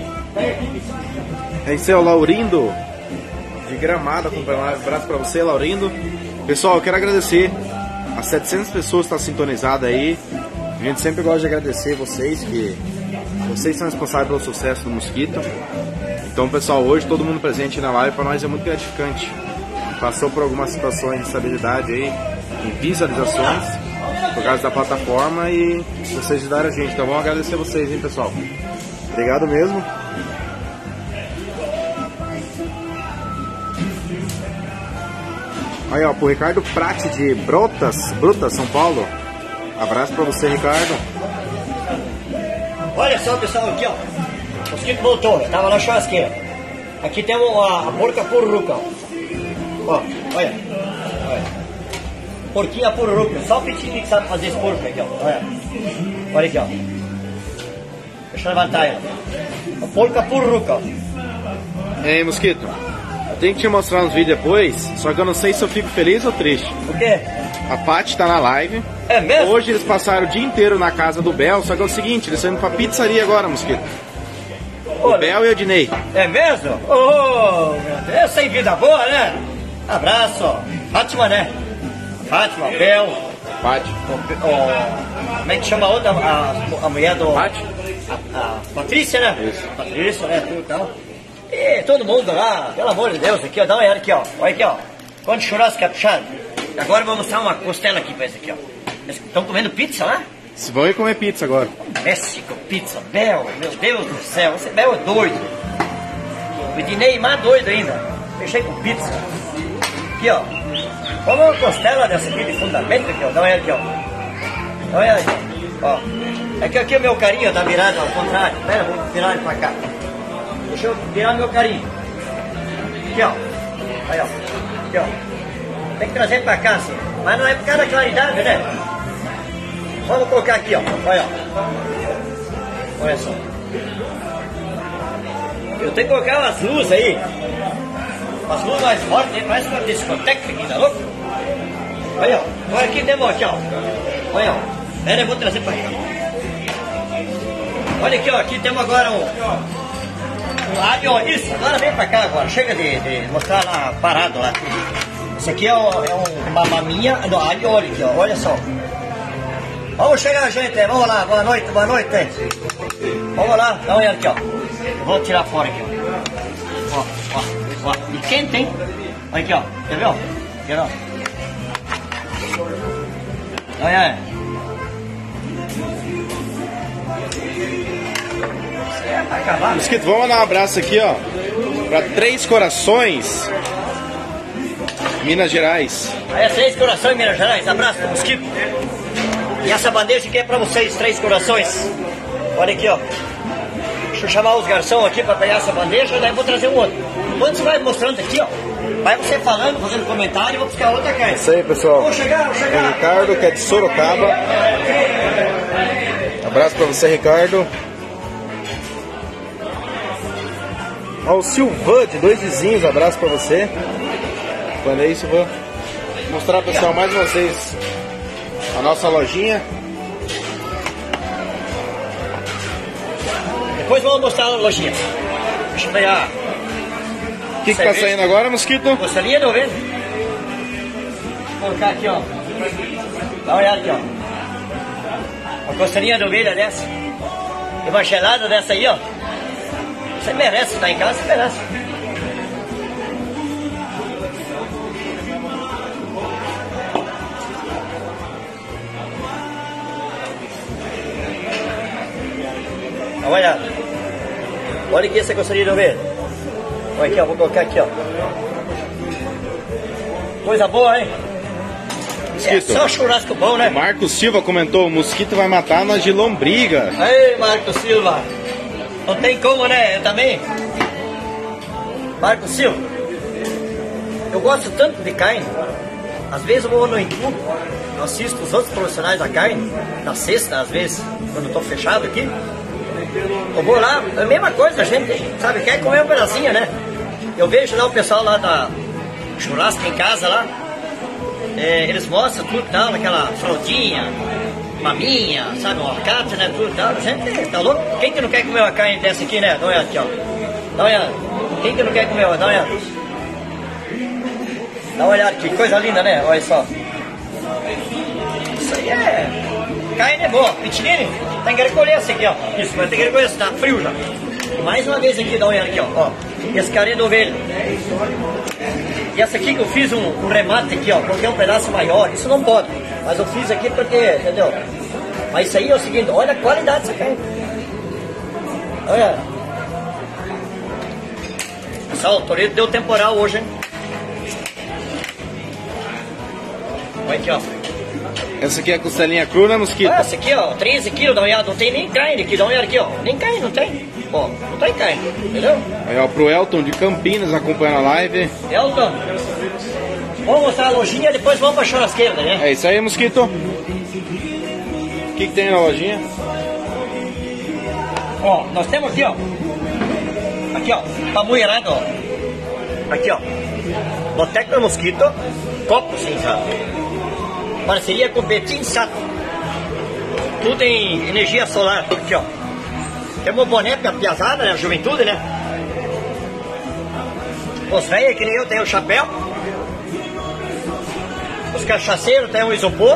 [SPEAKER 5] Esse é o Laurindo de Gramado, acompanhando. Um abraço pra você, Laurindo. Pessoal, eu quero agradecer as 700 pessoas que estão sintonizadas aí. A gente sempre gosta de agradecer vocês, que vocês são responsáveis pelo sucesso do Mosquito. Então, pessoal, hoje todo mundo presente na live para nós é muito gratificante. Passou por algumas situações de estabilidade aí, em visualizações, por causa da plataforma, e vocês ajudaram a gente. Então vamos agradecer vocês, hein, pessoal. Obrigado mesmo. Aí, ó, pro Ricardo Prati de Brutas, São Paulo. Abraço pra você, Ricardo.
[SPEAKER 1] Olha só, pessoal, aqui, ó. O Mosquito voltou, tava na churrasqueira. Aqui tem a porca pururuca, ó. Olha. Porquinha pururuca. Só o Pitinho que sabe fazer esse porco aqui, ó. Olha aqui, ó. Deixa eu levantar ela. A porca pururuca, ó.
[SPEAKER 5] E aí, Mosquito? tenho que te mostrar uns vídeos depois, só que eu não sei se eu fico feliz ou triste.
[SPEAKER 1] O quê?
[SPEAKER 5] A Paty tá na live.
[SPEAKER 1] É mesmo?
[SPEAKER 5] Hoje eles passaram o dia inteiro na casa do Bel, só que é o seguinte, eles estão indo pra pizzaria agora, Mosquito. O Bel e o Dinei.
[SPEAKER 1] É mesmo? Oh, meu Deus, sem vida boa, né? Abraço, ó. Fátima, né? Fátima, Bel.
[SPEAKER 5] Paty.
[SPEAKER 1] Como é que chama a outra? A mulher do...
[SPEAKER 5] Paty?
[SPEAKER 1] A Patrícia, né?
[SPEAKER 5] Isso.
[SPEAKER 1] Patrícia, né? Tudo tal. E todo mundo lá, pelo amor de Deus, aqui, ó. Dá uma olhada aqui, ó. Olha aqui, ó. Quanto churrasco caprichado. Agora eu vou mostrar uma costela aqui pra esse aqui, ó. Eles estão comendo pizza lá?
[SPEAKER 5] Vocês vão ir comer pizza agora.
[SPEAKER 1] México, pizza, Bel, meu Deus do céu, esse Bel é doido. O Dinei mais doido ainda. Fechei com pizza. Aqui, ó. Como uma costela dessa aqui de fundamento aqui, ó. Dá uma olhada aqui, ó. Dá uma olhada aqui, ó. É que aqui o meu carinho tá virado ao contrário. Pera, vou virar ele pra cá. Deixa eu virar meu carinho. Aqui, ó. Aí, ó. Aqui, ó. Tem que trazer pra cá, assim. Mas não é por causa da claridade, né? Vamos colocar aqui, ó. Olha, ó. Olha só. Eu tenho que colocar umas luzes aí. As luzes mais fortes, hein? Parece uma discoteca aqui, tá louco? Olha, ó. Olha aqui, temos aqui, ó. Olha, ó. Pera, eu vou trazer pra cá. Olha aqui, ó. Aqui temos agora um alho, ó. Isso, agora vem pra cá agora. Chega de mostrar lá parado lá. Esse aqui é uma maminha do alho e óleo aqui, ó. Olha só. Vamos chegar, gente. Vamos lá. Boa noite, boa noite. Vamos lá. Dá uma olhada aqui, ó. Eu vou tirar fora aqui, ó. Ó, ó, ó. E quente, hein? Olha aqui, ó. Quer ver, ó? Quer ver, ó? Dá uma olhada. Isso é pra acabar.
[SPEAKER 5] Mosquito, vamos mandar um abraço aqui, ó. Pra Três Corações, Minas Gerais.
[SPEAKER 1] Aí é Três Corações, Minas Gerais. Abraço pro Mosquito. E essa bandeja aqui é pra vocês, Três Corações. Olha aqui, ó. Deixa eu chamar os garçons aqui pra pegar essa bandeja, daí eu vou trazer um outro. Enquanto você vai mostrando aqui, ó, vai você falando, fazendo comentário, eu vou buscar outra carne.
[SPEAKER 5] Isso aí, pessoal.
[SPEAKER 1] Vou chegar, vou chegar.
[SPEAKER 5] É o Ricardo, que é de Sorocaba. Abraço pra você, Ricardo. Ó, o Silvan, de Dois Vizinhos, abraço pra você. Quando é isso, eu vou mostrar, pessoal, mais uma vez a nossa lojinha.
[SPEAKER 1] Depois vamos mostrar a lojinha. Deixa eu pegar.
[SPEAKER 5] O que tá saindo agora, Mosquito?
[SPEAKER 1] Costelinha de ovelha. Vou colocar aqui, ó. Dá uma olhada aqui, ó. Uma costelinha de ovelha dessa. E uma gelada dessa aí, ó. Você merece, tá em casa, você merece. Dá uma olhada. Olha aqui essa costelinha de ovelha. Olha aqui, ó, vou colocar aqui, ó. Coisa boa, hein? É só churrasco bom, né?
[SPEAKER 5] Marcos Silva comentou: o mosquito vai matar nós de lombriga.
[SPEAKER 1] Ei, Marcos Silva. Não tem como, né? Eu também. Marcos Silva. Eu gosto tanto de carne. Às vezes eu vou no YouTube, eu assisto os outros profissionais da carne, na sexta, às vezes, quando eu tô fechado aqui. Eu vou lá, é a mesma coisa, a gente, sabe, quer comer um pedacinho, né? Eu vejo lá o pessoal lá da churrasco em casa lá, eles mostram tudo tal, aquela fraldinha, maminha, sabe, um alcate, né, tudo tal. A gente tá louco? Quem que não quer comer uma carne dessa aqui, né? Dá uma olhada aqui, ó. Dá uma olhada. Quem que não quer comer? Dá uma olhada. Dá uma olhada aqui, coisa linda, né? Olha só. Isso aí é... carne é boa. Pitinini, tem que recolher essa aqui, ó. Isso, vai ter que recolher, tá frio já. E mais uma vez aqui, dá uma olhada aqui, ó. Esse carinha de ovelha. E essa aqui que eu fiz um remate aqui, ó. Coloquei um pedaço maior. Isso não pode. Mas eu fiz aqui porque, entendeu? Mas isso aí é o seguinte, olha a qualidade dessa carne. Olha. Pessoal, o Toreto deu temporal hoje, hein? Olha aqui, ó.
[SPEAKER 5] Essa aqui é a costelinha crua, né, Mosquito?
[SPEAKER 1] Olha essa aqui, ó, 13 quilos, dá uma olhada, não tem nem carne aqui, dá uma olhada aqui, ó. Nem carne, não tem. Ó, não tem carne, entendeu?
[SPEAKER 5] Aí, ó, pro Elton de Campinas acompanhando a live.
[SPEAKER 1] Elton, vamos mostrar a lojinha, depois vamos pra churrasqueira, né?
[SPEAKER 5] É isso aí, Mosquito. O que tem na lojinha?
[SPEAKER 1] Ó, nós temos aqui, ó. Aqui, ó, pra mulherada, ó. Aqui, ó. Boteco Mosquito, copo cinza. Parceria com Betim Sato. Tudo em energia solar. Aqui, ó. Temos um boné pra piazada, né? A juventude, né? Os velhos que nem eu tem o chapéu. Os cachaceiros tem o isopor.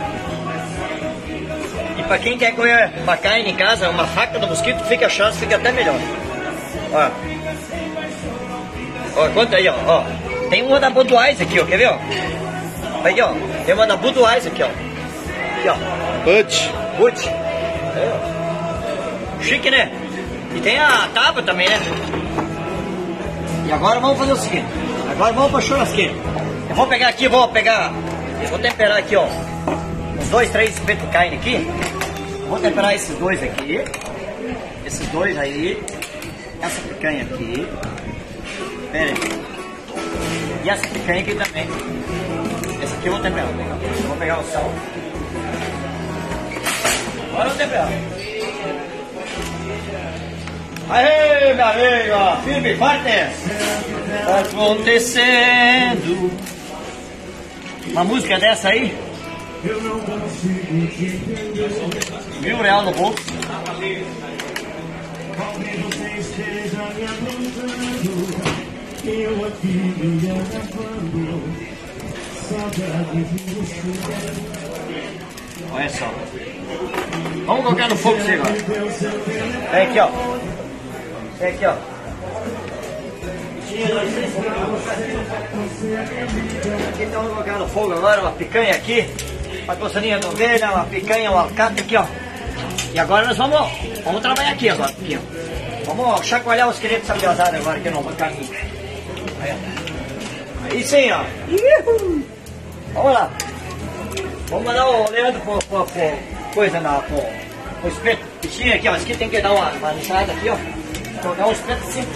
[SPEAKER 1] E pra quem quer comer uma carne em casa, uma faca do mosquito, fica a chance, fica até melhor. Ó. Ó, conta aí, ó. Tem uma da Budweiser aqui, ó. Quer ver, ó? Aí, ó. Tem uma da Budweiser aqui, ó. Aqui, ó. Butch. Aí, ó. Chique, né? E tem a tábua também, né? E agora vamos fazer o seguinte. Agora vamos pra churrasqueira. Eu vou pegar aqui, vou temperar aqui, ó. Uns 2, 3 espetos de carne aqui. Vou temperar esses dois aqui. Esses dois aí. Essa picanha aqui. Pera aí. E essa picanha aqui também. Essa aqui eu vou temperar. Vou pegar o sal. Agora eu vou temperar. Aê, meu amigo, ó. Firme, fortes. Acontecendo. Uma música dessa aí. R$1.000 no bolso. Olha só. Vamos colocar no fogo você agora. Vem aqui, ó. Vem aqui, ó. Aqui estamos colocando no fogo agora uma picanha aqui. Uma coçaninha de ovelha, uma picanha, um alcatra aqui, ó. E agora nós vamos trabalhar aqui agora, aqui, ó. Vamos chacoalhar os esqueletos sabiazados agora aqui no carninho. Aí sim, ó. Vamos lá. Vamos mandar o Leandro pro espeto. Bichinho aqui, ó. Esse aqui tem que dar uma lixada aqui, ó. Colocar um espeto simples.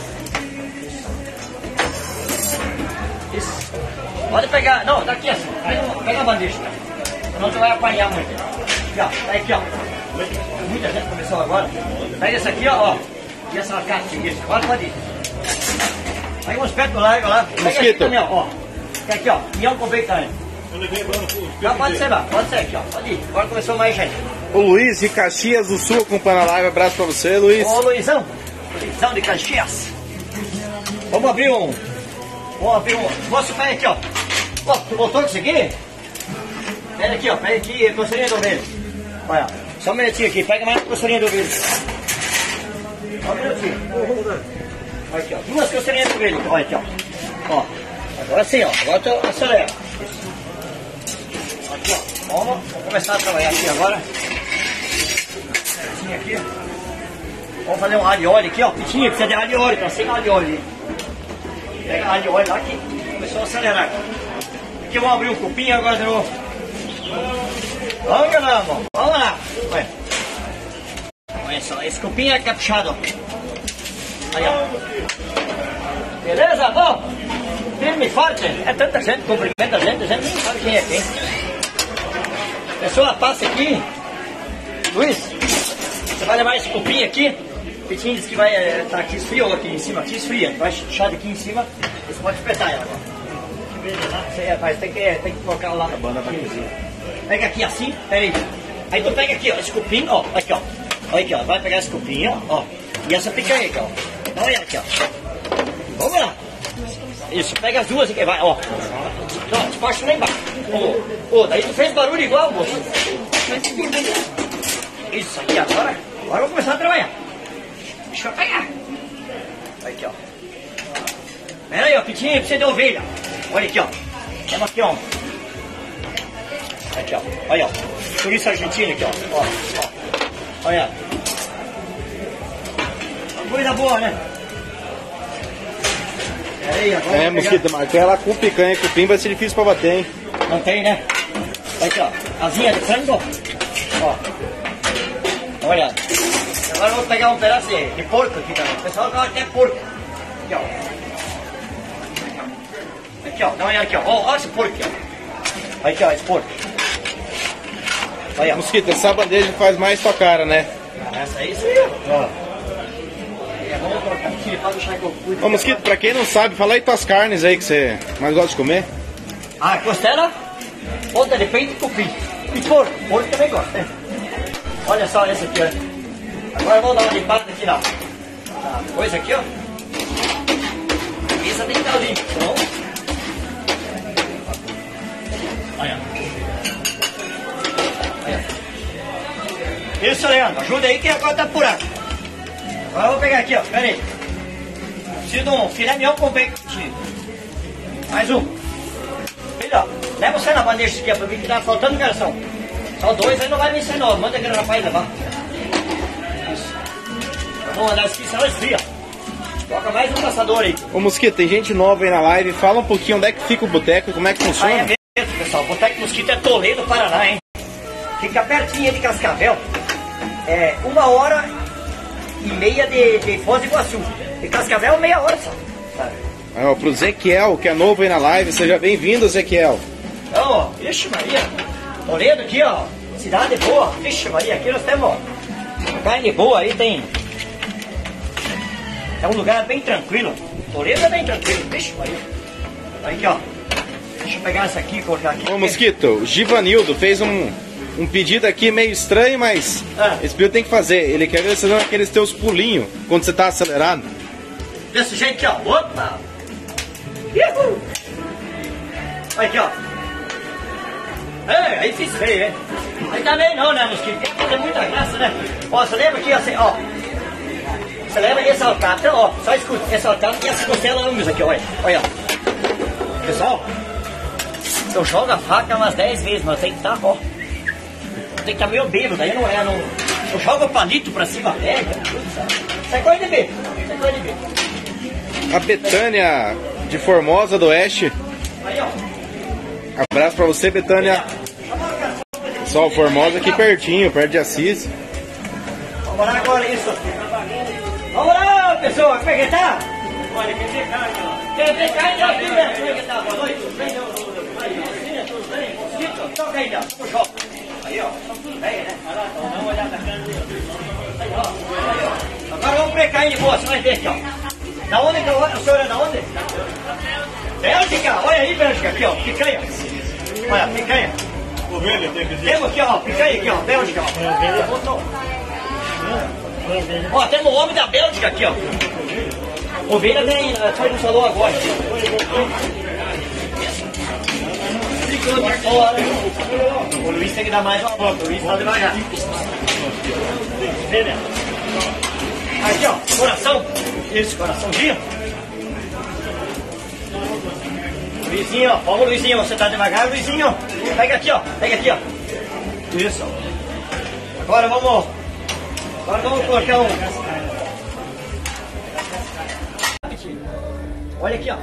[SPEAKER 1] Isso. Pode pegar. Não, daqui assim. Pega a bandeja. Senão você vai apanhar muito. Aqui, ó. Tá aqui, ó. Muita gente começou agora. Pega esse aqui, ó. E essa caixa aqui. Agora pode ir. Pega um espeto largo lá. Pega aqui também, ó. Fica aqui, ó. Pinhão com bacon também. Já pode ser, pode ser aqui, ó. Pode ir. Agora começou mais gente.
[SPEAKER 5] O Luiz de Caxias do Sul acompanhando a live. Abraço pra você, Luiz.
[SPEAKER 1] Ô, Luizão. Luizão de Caxias. Vamos abrir um. Posso pegar aqui, ó. Ó, tu voltou com isso aqui? Pega aqui, ó. Pega aqui, coçarinha do ovelha. Olha, só um minutinho aqui. Pega mais uma coçarinha do ovelha. Só um minutinho. Olha aqui, ó. 2 coçarinhas do ovelha. Olha aqui, ó. Ó. Agora sim, ó. Agora tu acelera. Aqui, ó. Vamos começar a trabalhar aqui agora. Aqui. Vamos fazer um alho e óleo aqui, ó. Pitinha, precisa de alho e óleo, tá sem alho e óleo. Pega alho e óleo lá que começou a acelerar. Aqui vamos abrir um cupinho agora de novo. Vamos, galera, vamos lá. Olha só, esse cupinho é caprichado, ó. Aí, ó. Beleza? Bom? Firme e forte. É tanta gente, cumprimenta a gente nem sabe quem é quem. Pessoa, passa aqui. Luiz, você vai levar esse cupinho aqui. O Pitinho disse que vai estar aqui esfriou aqui em cima, aqui esfria. Vai deixar aqui em cima, você pode espetar ela agora. Mas tem que colocar lá na banda pra cozinhar. Pega aqui assim, peraí. Aí tu pega aqui, ó, esse cupinho, ó, aqui, ó. Olha aqui, ó, vai pegar esse cupinho, ó. E essa picanha aqui, ó. Dá uma olhada aqui, ó. Vamos lá. Isso, pega as duas aqui, vai, ó. Não, despacha lá embaixo. Ô, daí tu fez barulho igual, moço. Isso aqui, agora vamos começar a trabalhar. Deixa eu pegar. Olha aqui, ó. Pera aí, ó, Pitinho, precisa de ovelha. Olha aqui, ó. Temos aqui, ó. Aqui, ó. Olha, ó. Chouriço argentino aqui, ó. Ó. Olha. Uma coisa boa, né? Pera aí, agora.
[SPEAKER 5] Mosquito, martela com picanha e cupim vai ser difícil pra bater, hein?
[SPEAKER 1] Não tem, né? Olha aqui, ó. Asinha de frango. Ó. Olha. Agora eu vou pegar um pedaço de porco aqui também. O pessoal gosta até porco. Aqui, ó. Aqui, ó. Dá uma olhada aqui, ó. Olha esse porco aqui, ó. Olha aqui, ó. Esse porco. Olha, ó.
[SPEAKER 5] Mosquito, essa bandeja faz mais tua cara, né?
[SPEAKER 1] Essa aí, ó. Vamos colocar aqui, pode deixar que eu cuido.
[SPEAKER 5] Ô Mosquito, pra quem não sabe, fala aí tuas carnes aí que você mais gosta de comer.
[SPEAKER 1] Ah, costela, ponta de peito e cupim. E porco, porco também gosta, né? Olha só esse aqui, ó. Agora vamos dar uma limpada aqui na coisa aqui, ó. Essa tem que estar limpa, então. Olha. Isso, Leandro, ajuda aí que agora tá apurado. Agora eu vou pegar aqui, ó, pera aí. Preciso de um filé mignon com bacon. Mais um. Filho, ó, leva você na bandeja aqui, pra mim que tá faltando garçom. Só dois aí não vai me ensinar, não. Manda aquele rapaz levar. Isso. Vamos mandar isso aqui, senão esfria. Coloca mais um passador aí.
[SPEAKER 5] Ô Mosquito, tem gente nova aí na live, fala um pouquinho onde é que fica o boteco e como é que funciona.
[SPEAKER 1] Ah, é mesmo, pessoal. O Boteco Mosquito é Toledo, Paraná, hein? Fica pertinho de Cascavel. É 1h30 de Foz do Iguaçu. De Cascavel, meia hora só. Sabe?
[SPEAKER 5] Ó, pro Ezequiel, que é novo aí na live, seja bem-vindo, Ezequiel.
[SPEAKER 1] Então, ó, vixe Maria. Toledo aqui, ó. Cidade boa. Vixe Maria, aqui nós temos, ó. Carne boa aí, tem. É um lugar bem tranquilo. Toledo é bem tranquilo. Vixe Maria. Aqui, ó. Deixa eu pegar essa aqui e colocar aqui.
[SPEAKER 5] Ô Mosquito, o Givanildo fez um pedido aqui meio estranho, mas esse pedido tem que fazer. Ele quer ver se não aqueles teus pulinhos quando você tá acelerado.
[SPEAKER 1] Desse jeito aqui, ó. Opa! Uhul! Olha aqui, ó. Ei, aí fiz feio, hein? Aí também não, né, Mosquito? Tem que fazer muita graça, né? Ó, você lembra aqui, assim, ó. Você lembra esse alcatra? Então, ó, só escuta. Esse alcatra e essa costela ambos aqui, olha. Olha, ó. Pessoal, eu jogo a faca umas 10 vezes, mas tem que estar, ó. Tem que estar meio bêbado, daí não é, não. Eu jogo o palito pra cima, pega, sabe? Isso é coisa de bêbado. Isso é coisa de bêbado.
[SPEAKER 5] A Betânia de Formosa do Oeste.
[SPEAKER 1] Aí, ó.
[SPEAKER 5] Abraço pra você, Betânia. Pessoal, Formosa aqui pertinho, perto de Assis.
[SPEAKER 1] Vamos lá agora, isso. Vamos lá, pessoal, como é que tá?
[SPEAKER 2] Olha, quer ver carne, ó.
[SPEAKER 1] Quer ver carne aqui, né? Como é que tá? Boa noite, tudo bem? Tudo bem? Mosquito, toca aí, então. Puxa, ó. Aí, ó. Tudo bem, né?
[SPEAKER 2] Olha lá, dá uma olhada na carne ali,
[SPEAKER 1] Aí, ó. Agora vamos pra carne boa, você vai ver aqui, ó. Da onde que o senhor é da onde? Bélgica, olha aí, Bélgica, aqui, ó. Picanha. Olha, picanha.
[SPEAKER 2] Ovelha tem que dizer.
[SPEAKER 1] Temos aqui, ó, picanha aqui, ó. Bélgica, ó. Ó, temos o homem da Bélgica aqui, ó. Ovelha tem, foi no salão agora. O Luiz tem que dar mais uma volta, o Luiz tá devagar. Vê, né? Aqui, ó, coração. Isso, coraçãozinho. Luizinho, ó, vamos, Luizinho, você tá devagar, Luizinho. Pega aqui, ó, Isso. Agora vamos colocar um. Olha aqui, ó.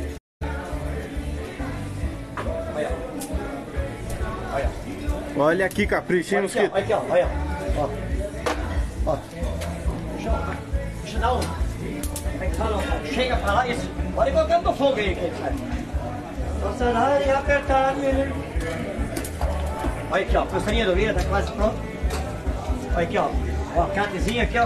[SPEAKER 1] Olha.
[SPEAKER 5] Olha aqui, capricho, hein, Mosquito?
[SPEAKER 1] Olha aqui, ó. Olha. Ó. Deixa eu dar um. Como é que fala? Chega pra lá, isso. Olha colocando no fogo aí, que ele faz. Nossa, lá e apertar, menino. Olha aqui, ó. Costaninha do milho, tá quase pronto. Olha aqui, ó. Ó, carnezinha aqui, ó.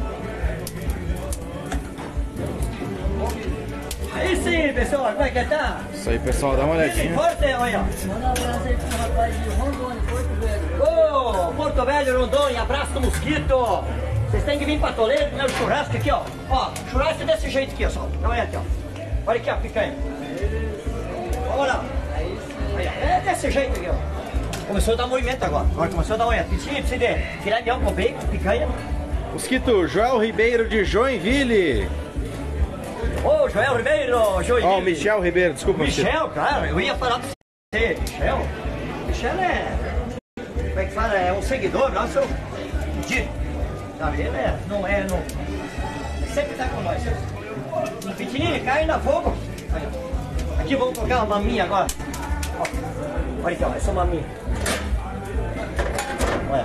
[SPEAKER 1] Aí sim, pessoal, como é que tá?
[SPEAKER 5] Isso aí, pessoal, dá uma olhadinha.
[SPEAKER 1] Forte, olha.
[SPEAKER 4] Manda um abraço aí pro rapaz de Rondônia, Porto Velho.
[SPEAKER 1] Ô, Porto Velho, Rondônia, abraço do Mosquito. Vocês têm que vir pra Toledo, comer o churrasco aqui, ó. Ó, churrasco é desse jeito aqui, ó, só. Olha aqui, ó. Olha aqui, ó, picanha. Vamos lá. Olha, é desse jeito aqui, ó. Começou a dar movimento agora. Agora começou a dar movimento. Precisa de filé de com bacon, picanha.
[SPEAKER 5] Mosquito, Joel Ribeiro de Joinville.
[SPEAKER 1] Ô, Joel Ribeiro, Joinville.
[SPEAKER 5] Ó, o Michel Ribeiro, desculpa, Mosquito.
[SPEAKER 1] Michel, claro, eu ia falar pra você. Michel é... Como é que fala? É um seguidor nosso. Sabe, ele é... Não é... Não... Ele sempre tá com nós. Um pequenininho, cai na fogo. Aqui vamos colocar uma maminha agora. Ó. Olha aqui, ó, essa maminha. Olha.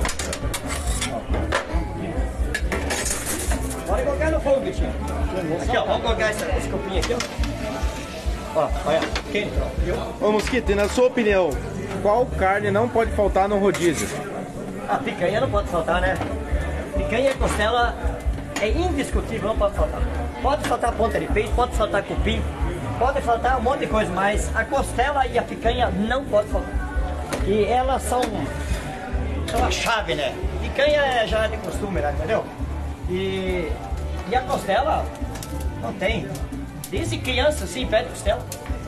[SPEAKER 1] Pode colocar no fogo, bichinho. Aqui, ó, vamos colocar esse copinho aqui, ó. Ó, olha, quente, ó, viu?
[SPEAKER 5] Ô, Mosquito, e na sua opinião, qual carne não pode faltar no rodízio?
[SPEAKER 1] A picanha não pode faltar, né? Picanha e costela é indiscutível, não pode faltar. Pode faltar ponta de peito, pode faltar cupim, pode faltar um monte de coisa, mas a costela e a picanha não pode faltar. E elas são a chave, né? Picanha já é de costume, né? Entendeu? E a costela não tem. Desde criança, assim, pede costela.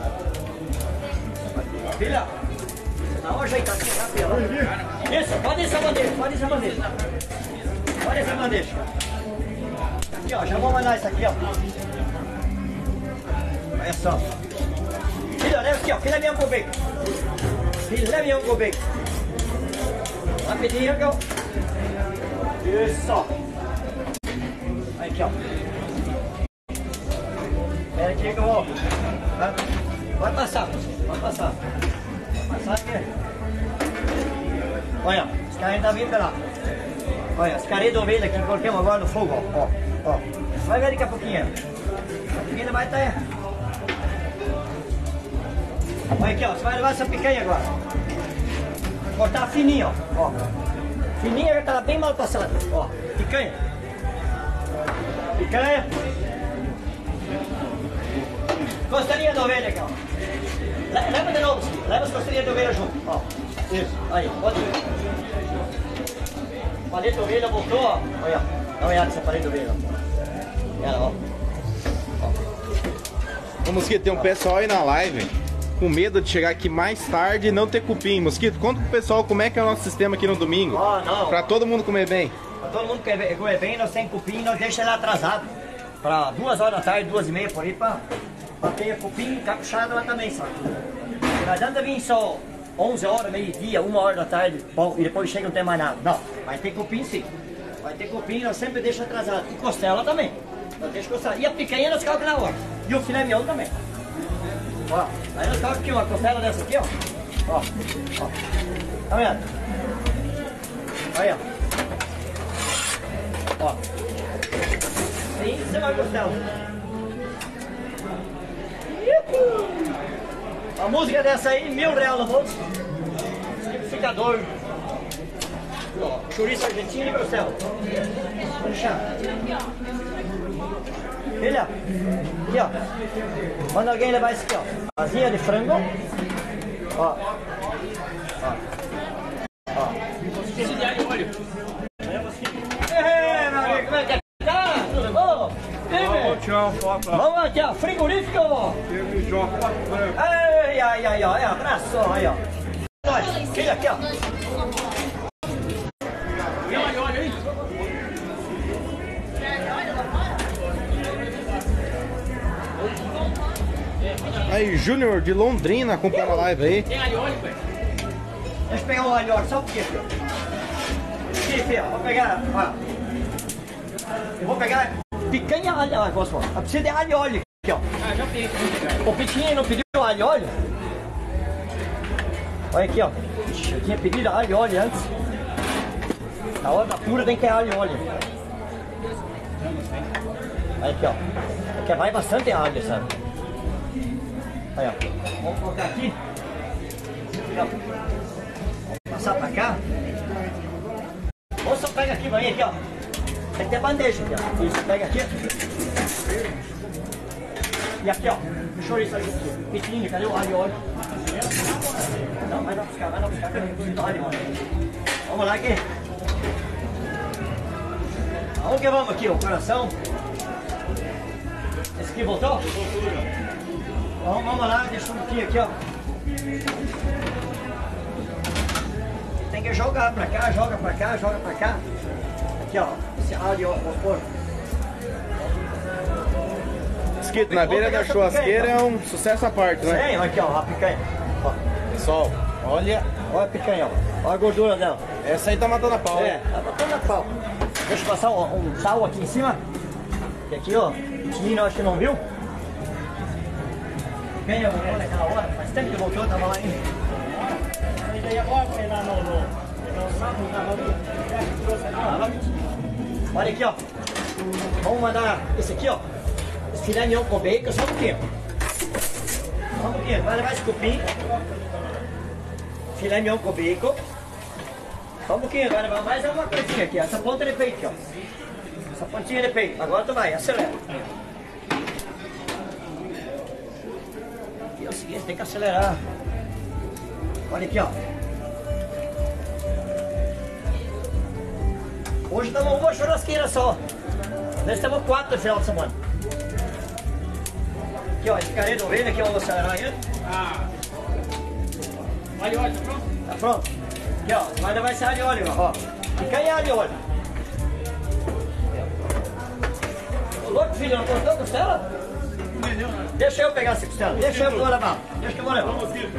[SPEAKER 1] Filha, dá uma ajeitada aqui, rapidinho. Isso, pode essa bandeja, pode essa bandeja. Pode essa bandeja. Aqui, ó, já vou mandar isso aqui, ó. Olha só. Filha, leva aqui, ó, filé mignon com bacon. Filé mignon com bacon. Rapidinho, aqui, ó. Isso. Aqui, ó. Espera aqui que eu vou. Pode passar, pode passar. Pode passar aqui. Olha, os caras ainda vindo lá. Olha, as carinhas de ovelha que colocamos agora no fogo, ó. Ó. Vai ver daqui a pouquinho. A picanha vai estar. Olha aqui, ó. Você vai levar essa picanha agora. Cortar fininho, ó. Fininha já tá bem mal passada. Ó, picanha. Picanha. Costelinha de ovelha aqui, ó. Leva de novo, sim. Leva as costelinhas de ovelha junto, ó. Isso, aí, pode ver. Paleta de ovelha voltou, ó. Olha, dá uma olhada nessa paleta de ovelha, ó. Ela, ó.
[SPEAKER 5] Ô Mosquito, tem um pessoal aí na live com medo de chegar aqui mais tarde e não ter cupim. Mosquito, conta pro pessoal como é que é o nosso sistema aqui no domingo.
[SPEAKER 1] Ó, não.
[SPEAKER 5] Pra todo mundo comer bem.
[SPEAKER 1] Pra todo mundo comer bem, nós temos cupim, nós deixamos ele atrasado. Pra 2 horas da tarde, 2h30 por aí, pra ter cupim capuchado lá também, sabe? Não adianta vir só 11 horas, meio-dia, 1 hora da tarde, bom, e depois chega e não tem mais nada. Não, vai ter cupim sim. Vai ter cupim, nós sempre deixamos atrasado. E costela também. Nós deixamos costela. E a picanha nós colocamos na hora. E o filé mignon também. Ó, aí nós colocamos aqui uma costela dessa aqui, ó. Ó. Tá vendo? Olha. Ó. Sim, você vai costela. A música dessa aí, R$1.000 no bolso. Liquidificador. Ó, chouriço argentino e costela. Vou deixar. Filha, aqui ó. Manda alguém levar isso aqui, ó. Asinha de frango. Ó.
[SPEAKER 3] Preciso de alho e óleo.
[SPEAKER 1] Meu amigo, como é que tá? Tudo bom? Vamos aqui, ó. Frigorífico. Ai, ó. Abraço, aí, ó. Nós, filha, aqui, ó.
[SPEAKER 3] Tem alho e óleo aí?
[SPEAKER 5] Aí, Júnior de Londrina acompanhando a live aí.
[SPEAKER 3] Tem alho e óleo, pai?
[SPEAKER 1] Deixa eu pegar um alho e óleo, só um pouquinho, filho. Aqui, filho, vou pegar, ó. Eu vou pegar picanha alho e óleo, posso falar. Eu preciso de alho e óleo aqui, ó.
[SPEAKER 3] Ah, já tem.
[SPEAKER 1] O Pitinho não pediu alho e óleo? Olha aqui, ó. Eu tinha pedido alho e óleo antes. Na hora da pura tem que ter alho e óleo. Olha aqui, ó. Porque vai bastante alho, sabe? Olha, ó. Vamos colocar aqui. Vamos passar pra cá. Ou só pega aqui, vai aqui, ó. Tem que ter bandeja aqui, ó. Isso, pega aqui. E aqui, ó. Chouriço aqui. Pitinho, cadê o alho e óleo? Não, vai lá buscar, que eu preciso do alho e óleo. Vamos lá aqui. Aonde que vamos aqui, o coração? Esse aqui voltou? Vamos lá, deixa um pouquinho aqui, ó. Tem que jogar pra cá, joga pra cá, joga pra cá. Aqui, ó. Esse alho, ó, vou pôr.
[SPEAKER 5] Mosquito, na beira da churrasqueira é um sucesso à parte, né?
[SPEAKER 1] Sim, aqui, ó, a picanha. Ó.
[SPEAKER 5] Pessoal, olha,
[SPEAKER 1] Olha a picanha, ó. Olha a gordura dela.
[SPEAKER 5] essa aí tá matando a pau,
[SPEAKER 1] É,
[SPEAKER 5] hein?
[SPEAKER 1] tá batendo a pau. Deixa eu passar um sal aqui em cima. E aqui, ó, o menino acho que não viu. Picanha, olha naquela hora, faz tempo que voltou, tava lá ainda.
[SPEAKER 2] E daí agora foi lá no sábado,
[SPEAKER 1] Olha aqui, ó. Vamos mandar esse aqui, ó. Esse filé mignon com bacon, só um pouquinho. Só um pouquinho, vai levar esse cupim. Filé mignon com bacon. Só um pouquinho, vai levar mais uma coisinha aqui, ó. Essa ponta de peito aqui, ó. essa pontinha de peito. Agora tu vai, acelera. Aqui é o seguinte, tem que acelerar. Olha aqui, ó. Hoje estamos uma churrasqueira só. Nós estamos 4 no final de semana. Aqui, ó, esse carinha de ovelha aqui, eu vou acelerar aí.
[SPEAKER 2] Alho, óleo, tá pronto?
[SPEAKER 1] Tá pronto? Aqui, ó, mas vai ser alho e óleo, ó. Picanha alho e óleo. Ô louco, filho, não cortou a costela? Deixa eu pegar essa costela, deixa eu vou levar. Deixa que eu vou levar.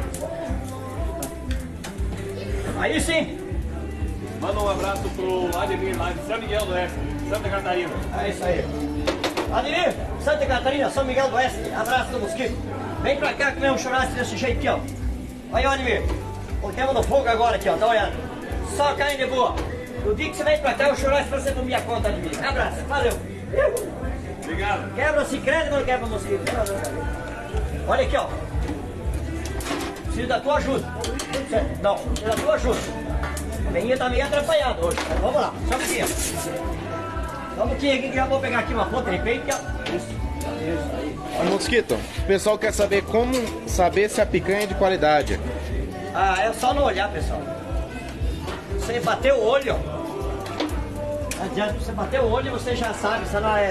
[SPEAKER 1] Aí sim.
[SPEAKER 3] Manda um abraço pro Ademir lá de São Miguel do Oeste, Santa Catarina.
[SPEAKER 1] É isso aí. Ademir, Santa Catarina, São Miguel do Oeste, abraço do mosquito. Vem pra cá comer um churrasco desse jeito aqui, ó. Aí, ó, Ademir, o tema no fogo agora aqui, ó, tá olhando. Só carne boa. O dia que você vem pra cá, o churrasco pra você por minha conta, Ademir. Abraço, valeu.
[SPEAKER 3] Obrigado.
[SPEAKER 1] Quebra-se crédito, mas não quebra mosquito. Olha aqui, ó. Preciso da tua ajuda. Não, preciso da tua ajuda. A menina tá meio atrapalhada hoje. Mas vamos lá, só um pouquinho. Só um pouquinho aqui que já vou pegar aqui uma ponta de peito. Isso aí.
[SPEAKER 5] Ô, Mosquito, o pessoal quer saber como saber se a picanha é de qualidade.
[SPEAKER 1] Ah, é só não olhar, pessoal. Você bater o olho, ó. Não adianta, você bater o olho, você já sabe se ela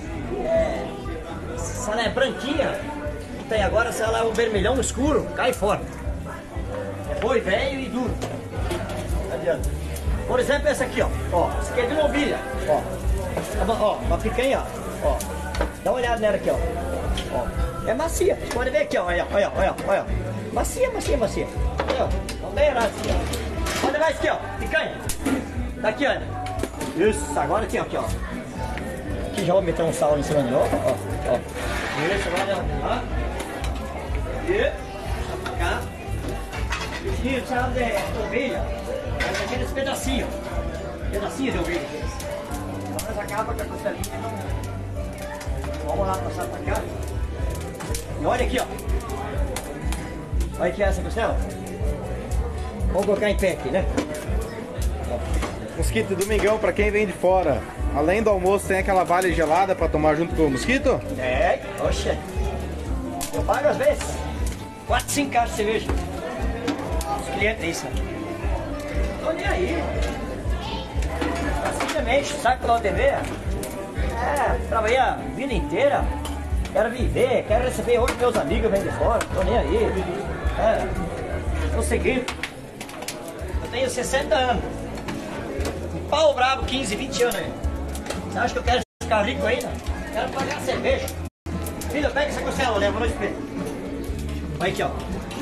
[SPEAKER 1] se ela é branquinha. Tem agora, se ela é um vermelhão escuro, cai fora. É boi velho e duro. Não adianta. Por exemplo, essa aqui, ó. Ó, essa aqui é de novilha. Ó, uma picanha, ó. Dá uma olhada nela aqui, ó. É macia. Você pode ver aqui, ó. Olha. Macia. Olha, ó. Não tem errado aqui, ó. Olha mais aqui, ó. Picanha. Tá aqui, olha. Isso, agora aqui, ó. Aqui já vou meter um sal em cima de novo, ó. Isso, agora lá. E deixa pra cá. Esse sabe de ovelha. É aqueles pedacinhos. Pedacinhos de ovelha. Mas acaba com a costelinha. Vamos lá passar pra cá. E olha aqui, ó. Olha aqui essa costela. Vamos colocar em pé aqui, né?
[SPEAKER 5] Mosquito, domingão, pra quem vem de fora, além do almoço, tem aquela vale gelada pra tomar junto com o Mosquito?
[SPEAKER 1] É, oxe. Eu pago às vezes 4, 5 caixas de cerveja. Os clientes, isso. Tô nem aí. Simplesmente, sabe pela TV? Trabalhei a vida inteira. Quero viver, quero receber hoje meus amigos vêm de fora. Tô nem aí. É o segredo. Eu tenho 60 anos. Pau brabo, 15, 20 anos aí. Você acha que eu quero ficar rico ainda? Quero pagar cerveja. Filha, pega essa costela, leva no espelho. Olha aqui, ó.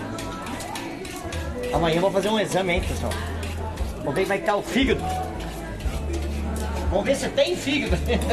[SPEAKER 1] Amanhã eu vou fazer um exame, hein, pessoal. Vamos ver como é que tá o fígado. Vamos ver se tem fígado.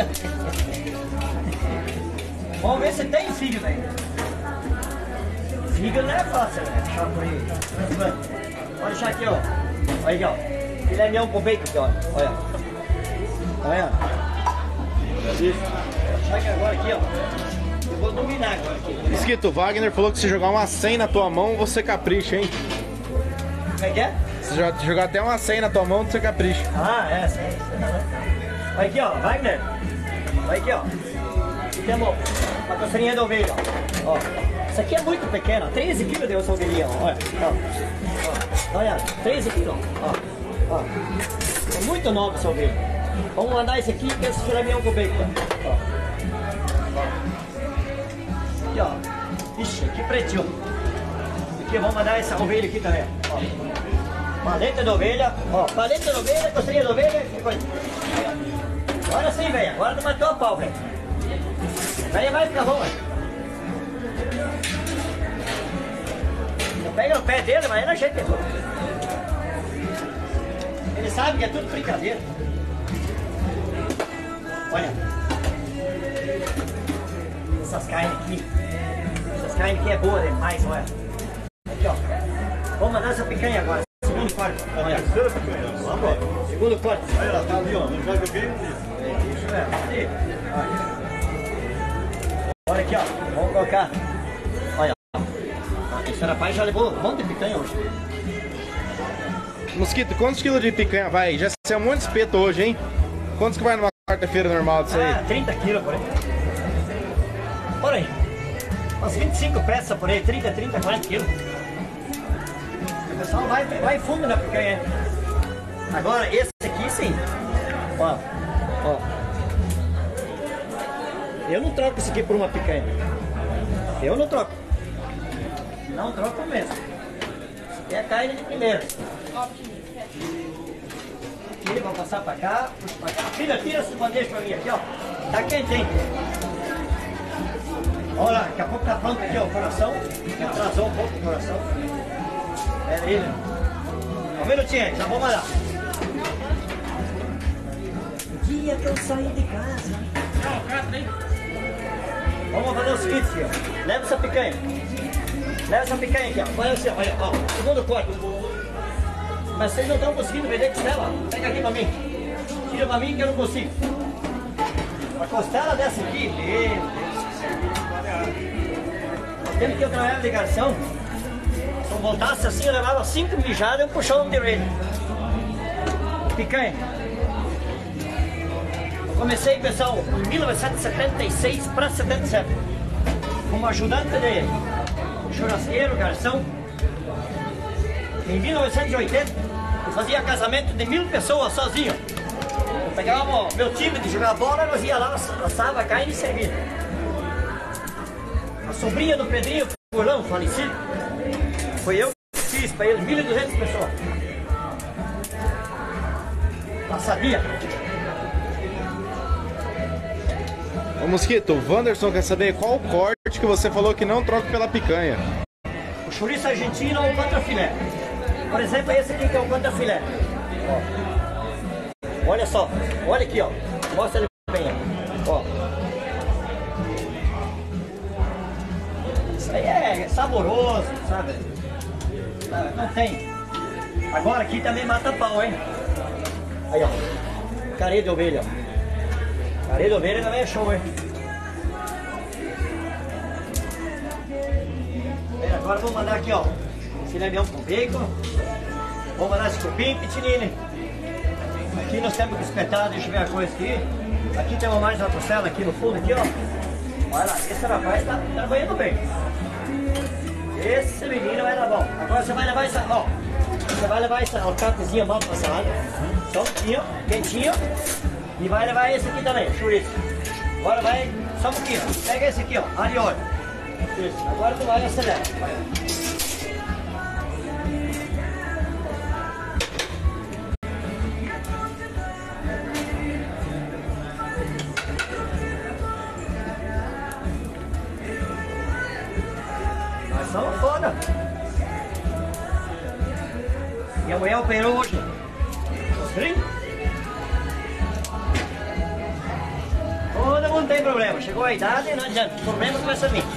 [SPEAKER 1] Vamos ver se tem fígado aí. Fígado não é fácil, né? Deixar por aí. Pode deixar aqui, ó. Olha aqui, ó. Filé mignon com bacon aqui, ó. Olha. Tá vendo? Isso. Deixa aqui agora aqui, ó. Eu vou dominar agora aqui.
[SPEAKER 5] Mosquito, o Wagner falou que se jogar uma 100 na tua mão, você capricha, hein?
[SPEAKER 1] Como é que é?
[SPEAKER 5] Se jogar até uma 100 na tua mão, você capricha.
[SPEAKER 1] Ah, é, sim. Olha aqui, ó, Wagner. Olha aqui, ó. Aqui temos uma costeirinha de ovelha, ó. Isso aqui é muito pequena, 13 quilos de ovelhinha, ó. Olha, 13 quilos, ó. É muito nova essa ovelha. Vamos mandar esse aqui, que é esse filé mignon com bacon, ó. Aqui, ó. Ixi, que pretinho. Aqui, vamos mandar essa ovelha aqui também, ó. Paleta de ovelha, ó, paleta de ovelha, costrinha de ovelha, que coisa. Agora sim, velho, agora tu matou a pau, velho. Velho vai ficar bom, velho. Eu pego no pé dele, mas é na jeito, pessoal. Ele sabe que é tudo brincadeira. Olha. Essas carnes aqui é boa demais, olha. Aqui, ó. Vamos mandar essa picanha agora. Segundo corte. Olha. Segundo corte.
[SPEAKER 3] Olha lá, tá ali, ó. Não joga bem.
[SPEAKER 1] Isso mesmo. Ali. Olha aqui, ó. Vamos colocar. Olha. Esse rapaz já levou um monte de picanha hoje.
[SPEAKER 5] Mosquito, quantos quilos de picanha vai? Já saiu um monte de espeto hoje, hein? Quantos que vai numa quarta-feira normal disso aí?
[SPEAKER 1] 30 quilos por aí. Por aí. Umas 25 peças por aí, 30, 40 quilos. O pessoal vai fundo na picanha. Agora, esse aqui sim. Ó. Eu não troco isso aqui por uma picanha. Eu não troco. Não troco mesmo. Isso aqui é carne de primeira. Aqui, vou passar pra cá, puxa pra cá. Filha, tira esse bandeja pra mim aqui, ó. Tá quente, hein? Olha lá, daqui a pouco tá pronto aqui, ó, o coração. Atrasou um pouco o coração. Pera aí, né? Um minutinho, já vou mandar. O dia que eu saí de casa. Vamos fazer o seguinte, filho. Leva essa picanha. Leva essa picanha aqui, ó. Olha assim, olha, ó. Segundo corte. Mas vocês não estão conseguindo vender costela. Pega aqui pra mim. Tira pra mim que eu não consigo. A costela dessa aqui, meu Deus. O tempo que eu trabalhava de garçom, se eu voltasse assim, eu levava 5 mijadas e um puxão de orelha. Picanha. Eu comecei, pessoal, em 1976 para 77. Como ajudante de churrasqueiro, garçom. Em 1980, eu fazia casamento de 1000 pessoas sozinho. Eu pegava meu time de jogar bola, nós ia lá, assava a carne e servia. A sobrinha do Pedrinho, Furlão, falecido, foi eu que fiz para ele 1.200 pessoas. Passadia.
[SPEAKER 5] Ô Mosquito, o Wanderson quer saber qual o corte que você falou que não troca pela picanha.
[SPEAKER 1] O chouriço argentino ou o contrafilé. Por exemplo, esse aqui que é o contrafilé. Ó. Olha só, olha aqui, ó. Mostra ele bem, ó. Isso aí é saboroso, sabe? Não tem. Agora aqui também mata pau, hein? Aí, ó. Careia de ovelha, ó. Careia de ovelha também é show, hein? Agora vou mandar aqui, ó. Filé mignon com bacon. Vou mandar esse cupim pitinini. Aqui nós temos que espetar, deixa eu ver a coisa aqui. Aqui temos mais uma costela aqui no fundo, aqui, ó. Olha lá, esse rapaz tá trabalhando bem. Esse menino vai dar bom. Agora você vai levar essa, ó. Você vai levar essa alcatezinha mal passada. Só um pouquinho, quentinho. E vai levar esse aqui também, chouriço. Agora vai, só um pouquinho. Pega esse aqui, ó, alho e óleo. Isso, agora tu vai e acelera. Nós somos foda. E amanhã operou hoje. Os gringos? Todo mundo tem problema. Chegou a idade, não adianta. O problema começa a vir.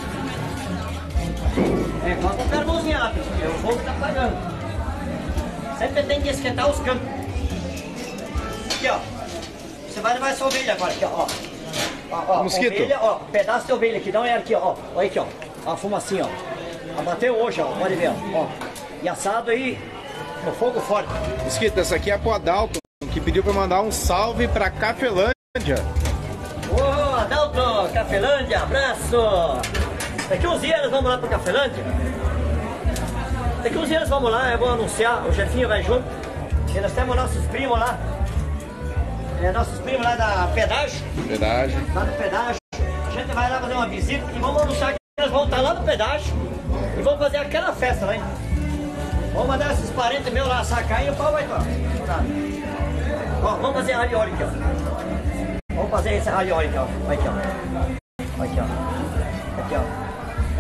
[SPEAKER 1] É, coloca a mãozinha lá, porque o fogo tá apagando. Sempre tem que esquentar os cantos. Aqui, ó. Você vai levar essa ovelha agora, aqui, ó. Ó,
[SPEAKER 5] Mosquito.
[SPEAKER 1] Ovelha, ó, pedaço de ovelha aqui, dá uma olhada aqui, ó. Olha aqui, ó. A fumacinha, ó. Abateu hoje, ó. Pode ver, ó. E assado aí no fogo forte.
[SPEAKER 5] Mosquito, essa aqui é pro Adalto, que pediu pra mandar um salve pra Cafelândia.
[SPEAKER 1] Ô, Adalto, Cafelândia, abraço! Daqui uns dias nós vamos lá pra Cafelândia. Daqui uns dias nós vamos lá, eu vou anunciar, o chefinho vai junto. E nós temos nossos primos lá. Nossos primos lá da pedágio.
[SPEAKER 5] Pedágio.
[SPEAKER 1] Lá no pedágio. A gente vai lá fazer uma visita e vamos anunciar que nós vamos estar lá no pedágio. E vamos fazer aquela festa lá, hein? Vamos mandar esses parentes meus lá sacar e o pau vai lá. Ó, vamos fazer alho e óleo aqui, ó. Vamos fazer esse alho e óleo aqui, ó. Aqui, ó. Aqui, ó. Aqui, ó.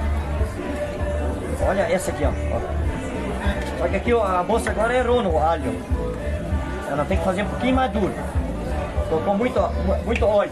[SPEAKER 1] Olha essa aqui, ó. Só que aqui ó, a moça agora errou no alho. Ela tem que fazer um pouquinho mais duro. Colocou muito óleo.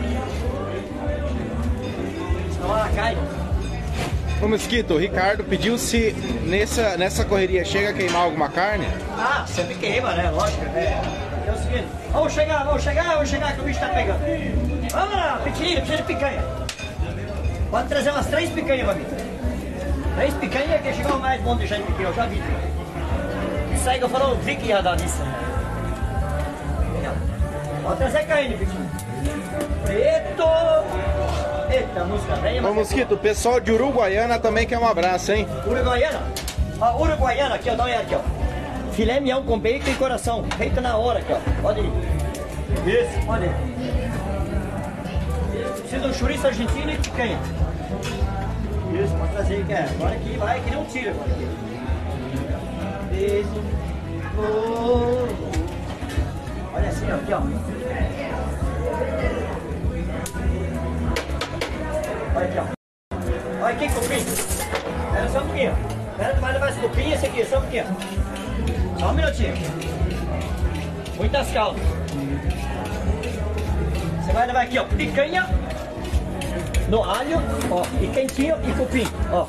[SPEAKER 1] Senão ela cai.
[SPEAKER 5] Ô Mosquito, o Ricardo pediu se nessa correria chega a queimar alguma carne.
[SPEAKER 1] Ah, sempre queima, né? Lógico. É o seguinte. Vamos chegar que o bicho tá pegando. Vamos lá, pequenininho, precisa de picanha. Pode trazer umas 3 picanhas pra mim. 3 picanhas que chegou mais bom de gente que eu já vi. Isso aí que eu falo, vi que ia dar nisso. Pode trazer carne, Pitinho. Preto. Eita, música velha.
[SPEAKER 5] Ô Mosquito, o pessoal de Uruguaiana também quer um abraço, hein?
[SPEAKER 1] Uruguaiana? Ó, Uruguaiana aqui, ó, dá uma olhada aqui, ó. Filé mignon com bacon e coração. Feita na hora aqui, ó. Pode ir. Isso, pode ir. Precisa de um chouriço argentino e picanha. Isso, pode trazer, que é. Agora aqui vai que não tira. Isso. Oh. Olha assim, ó, aqui, ó. Olha aqui, ó. Olha aqui, cupim. Espera só um pouquinho. Espera, tu vai levar esse cupim e esse aqui, só um pouquinho. Só um minutinho. Muitas calças. Você vai levar aqui, ó, picanha no alho, ó, e quentinho e cupim, ó.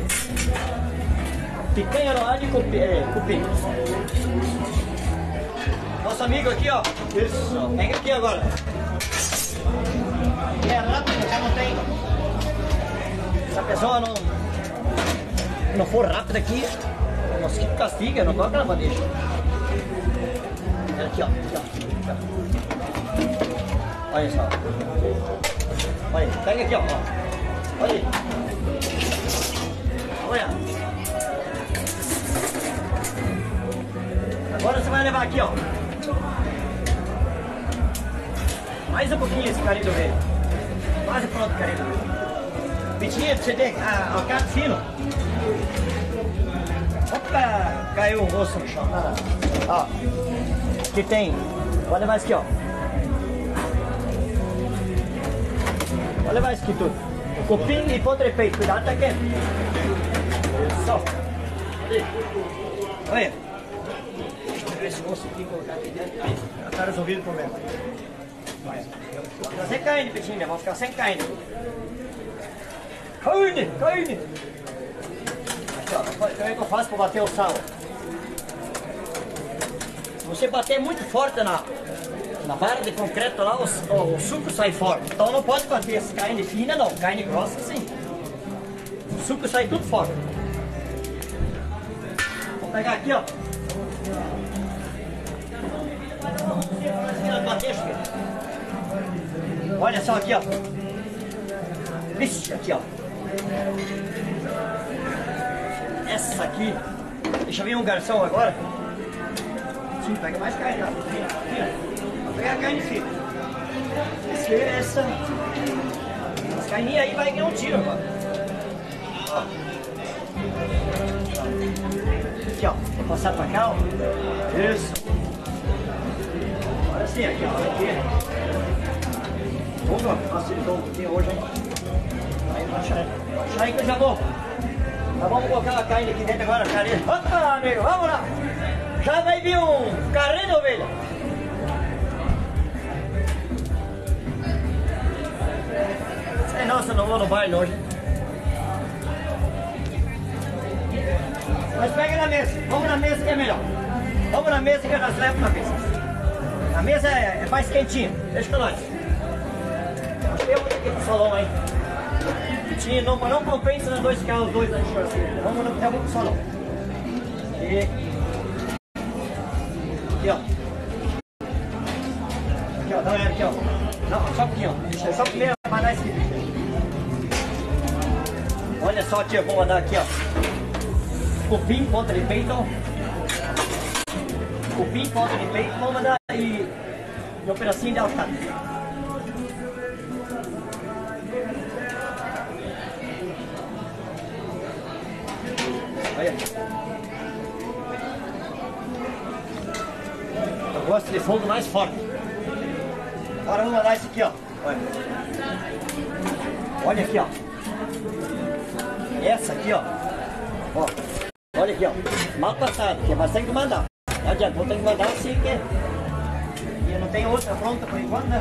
[SPEAKER 1] Picanha no alho e cupim. Nosso amigo aqui, ó. Isso. Pega aqui agora. E é rápido, já não tem. Se a pessoa não for rápida aqui, o mosquito castiga, não coloca na bandeja. Aqui, ó. Aqui, ó. Olha só. Olha, pega aqui, ó. Olha aí. Olha. Agora você vai levar aqui, ó. Mais um pouquinho esse carinho dele. Quase pronto o carinho dele. Pitinho, você tem alcance fino. Opa, caiu o rosto no chão. Ó, aqui tem. Vou levar isso aqui, ó. Vou levar isso aqui tudo. O cupim e podre-peito. Cuidado, tá quente. Isso. Olha. Esse osso aqui, colocar aqui dentro. Aí, já tá resolvido o problema. Vou trazer carne, Pitinho, vamos ficar sem carne. Carne! Aqui, ó, como é que eu faço para bater o sal? Se você bater muito forte na barra de concreto lá, o suco sai fora. Então não pode bater essa carne fina não, carne grossa sim. O suco sai tudo fora. Vou pegar aqui, ó. Olha só aqui, ó. Vixe, aqui, ó. Essa aqui. Deixa eu ver um garçom agora. Sim, pega mais carne, tá? Vou pegar a carne fina. Essa. As carninhas aí vai que não tira, agora. Ó. Aqui, ó. Vou passar pra cá, ó. Isso. Agora sim, aqui, ó. Aqui. Opa, facilitou um pouquinho hoje, hein? Aí, baixa aí que eu já vou. Nós vamos colocar a carne aqui dentro agora, carne. Opa, amigo, vamos lá. Já vai vir um carrinho de ovelha. Nossa, não vou no baile hoje. Mas pega na mesa. Vamos na mesa que é melhor. Vamos na mesa que nós levamos na mesa. A mesa é mais quentinha. Deixa com nós. Acho que eu vou ter que ir pro salão aí. Não compensa nos dois carros, dois da churrasqueira. Vamos pro salão. E... aqui, ó. Aqui, ó. Dá uma olhada aqui, ó. Não, só um pouquinho, ó. Deixa eu só primeiro mandar esse vídeo. Olha só, tia, vou mandar aqui, ó. Cupim, ponta de peito, ó. Cupim, ponta de peito, vamos mandar e um pedacinho de alcatra. Olha. Eu gosto de fogo mais forte. Agora vamos mandar isso aqui, ó. Olha. Olha aqui, ó. Essa aqui, ó. Ó. Olha aqui, ó. Mal passado, que é bastante que mandar. Não adianta, vou ter que mandar assim que. E eu não tenho outra pronta por enquanto, né?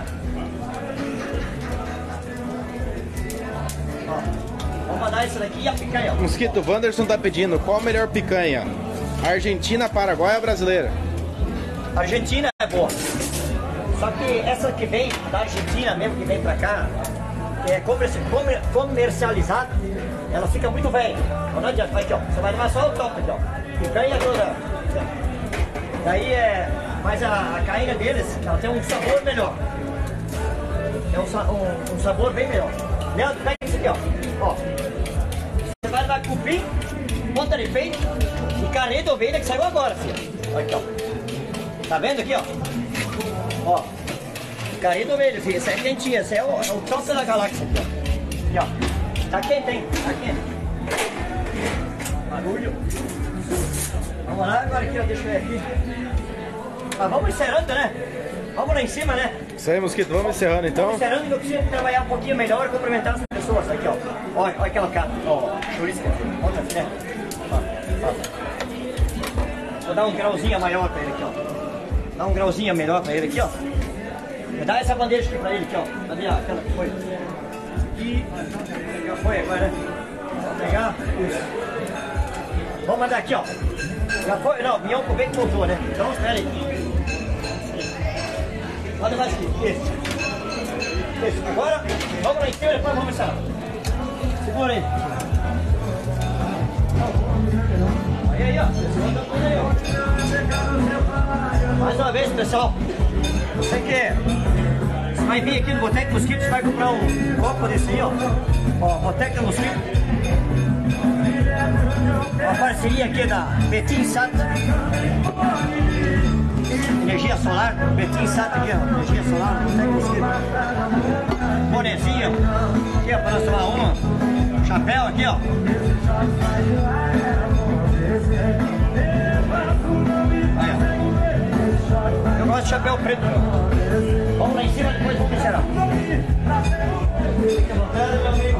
[SPEAKER 1] Ó. Vamos mandar isso daqui e a picanha, ó.
[SPEAKER 5] Mosquito, o Wanderson tá pedindo qual a melhor picanha? Argentina, Paraguai ou brasileira?
[SPEAKER 1] Argentina é boa. Só que essa que vem da Argentina mesmo, que vem pra cá, que é comercializada, ela fica muito velha. Não adianta, vai aqui, ó. Você vai levar só o top aqui, ó. Picanha toda. Daí é Mas a cainha deles, ela tem um sabor melhor. É um sabor bem melhor. Leandro, pega isso aqui, ó. Você vai levar cupim, ponta de peito e carne de ovelha que saiu agora, filho. Olha aqui, ó. Tá vendo aqui, ó? Ó. Carne de ovelha, filho. Essa é quentinha. Essa é o top da galáxia aqui, ó. Aqui, ó. Tá quente, hein? Tá quente. Barulho. Vamos lá, agora aqui, ó. Deixa eu ver aqui. Mas vamos encerrando, né? Vamos lá em cima, né?
[SPEAKER 5] Isso aí, Mosquito, vamos encerrando então.
[SPEAKER 1] Vamos encerrando que eu preciso trabalhar um pouquinho melhor e cumprimentar as pessoas. Aqui, ó. Olha aquela cara. Ó, churisca. Olha assim, né? Ó. Vou dar um grauzinho maior pra ele aqui, ó. Dá um grauzinho melhor pra ele aqui, ó. Dá essa bandeja aqui pra ele aqui, ó. Cadê aquela que foi? E já foi agora, né? Vamos pegar. Isso. Vamos mandar aqui, ó. Já foi? Não, o minhão com bem que voltou, né? Então, espera aí. Pode mais aqui. Isso. Agora, vamos lá em cima e depois vamos começar. Segura aí. Aí, ó. Segura aí, ó. Mais uma vez, pessoal. Você que vai vir aqui no Boteco Mosquito, você vai comprar um copo desse aí, ó. Ó, Boteco Mosquito. Uma parceria aqui da Betim Sat. Energia solar, Betim Sat aqui, ó. Energia solar, Boteco Mosquito. Bonezinho. Aqui, ó, para nós tomar uma. Chapéu aqui, ó. Aí, ó. Eu gosto de chapéu preto. Vamos lá em cima, depois vamos encerrar. Fique à vontade, meu amigo.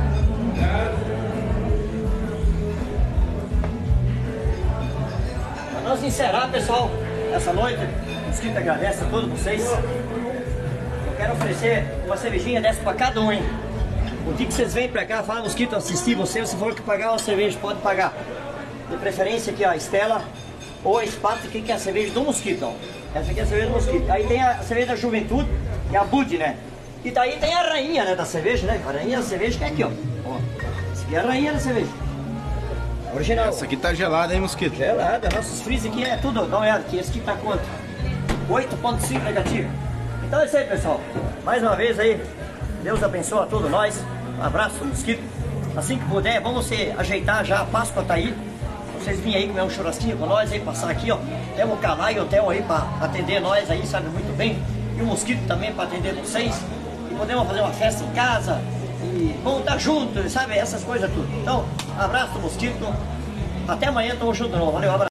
[SPEAKER 1] Para nós encerrar, pessoal, essa noite, o Mosquito agradece a todos vocês. Eu quero oferecer uma cervejinha dessa para cada um, hein? O dia que vocês vêm pra cá, fala Mosquito, assistir você, se for que pagar uma cerveja, pode pagar. De preferência aqui, ó, a Estela ou a Espata, que é a cerveja do Mosquito, ó. Essa aqui é a cerveja do Mosquito. Aí tem a cerveja da Juventude, que é a Bud, né? E daí tem a rainha, né, da cerveja, né? A rainha da cerveja que é aqui, ó. Essa aqui é a rainha da cerveja. Original.
[SPEAKER 5] Essa aqui tá gelada, hein, Mosquito?
[SPEAKER 1] Gelada. Nossos freezer aqui é tudo. Dá uma olhada aqui. Esse aqui tá quanto? 8,5 negativo. Então é isso aí, pessoal. Mais uma vez aí. Deus abençoe a todos nós. Um abraço, Mosquito. Assim que puder, vamos se ajeitar já. A Páscoa tá aí. Vocês virem aí comer um churrasquinho com nós aí, passar aqui, ó. Temos o Calai e Hotel aí pra atender nós aí, sabe muito bem. E o Mosquito também pra atender vocês. E podemos fazer uma festa em casa. E vamos estar juntos, sabe? Essas coisas tudo. Então, abraço, Mosquito. Até amanhã, tamo junto de novo. Valeu, abraço.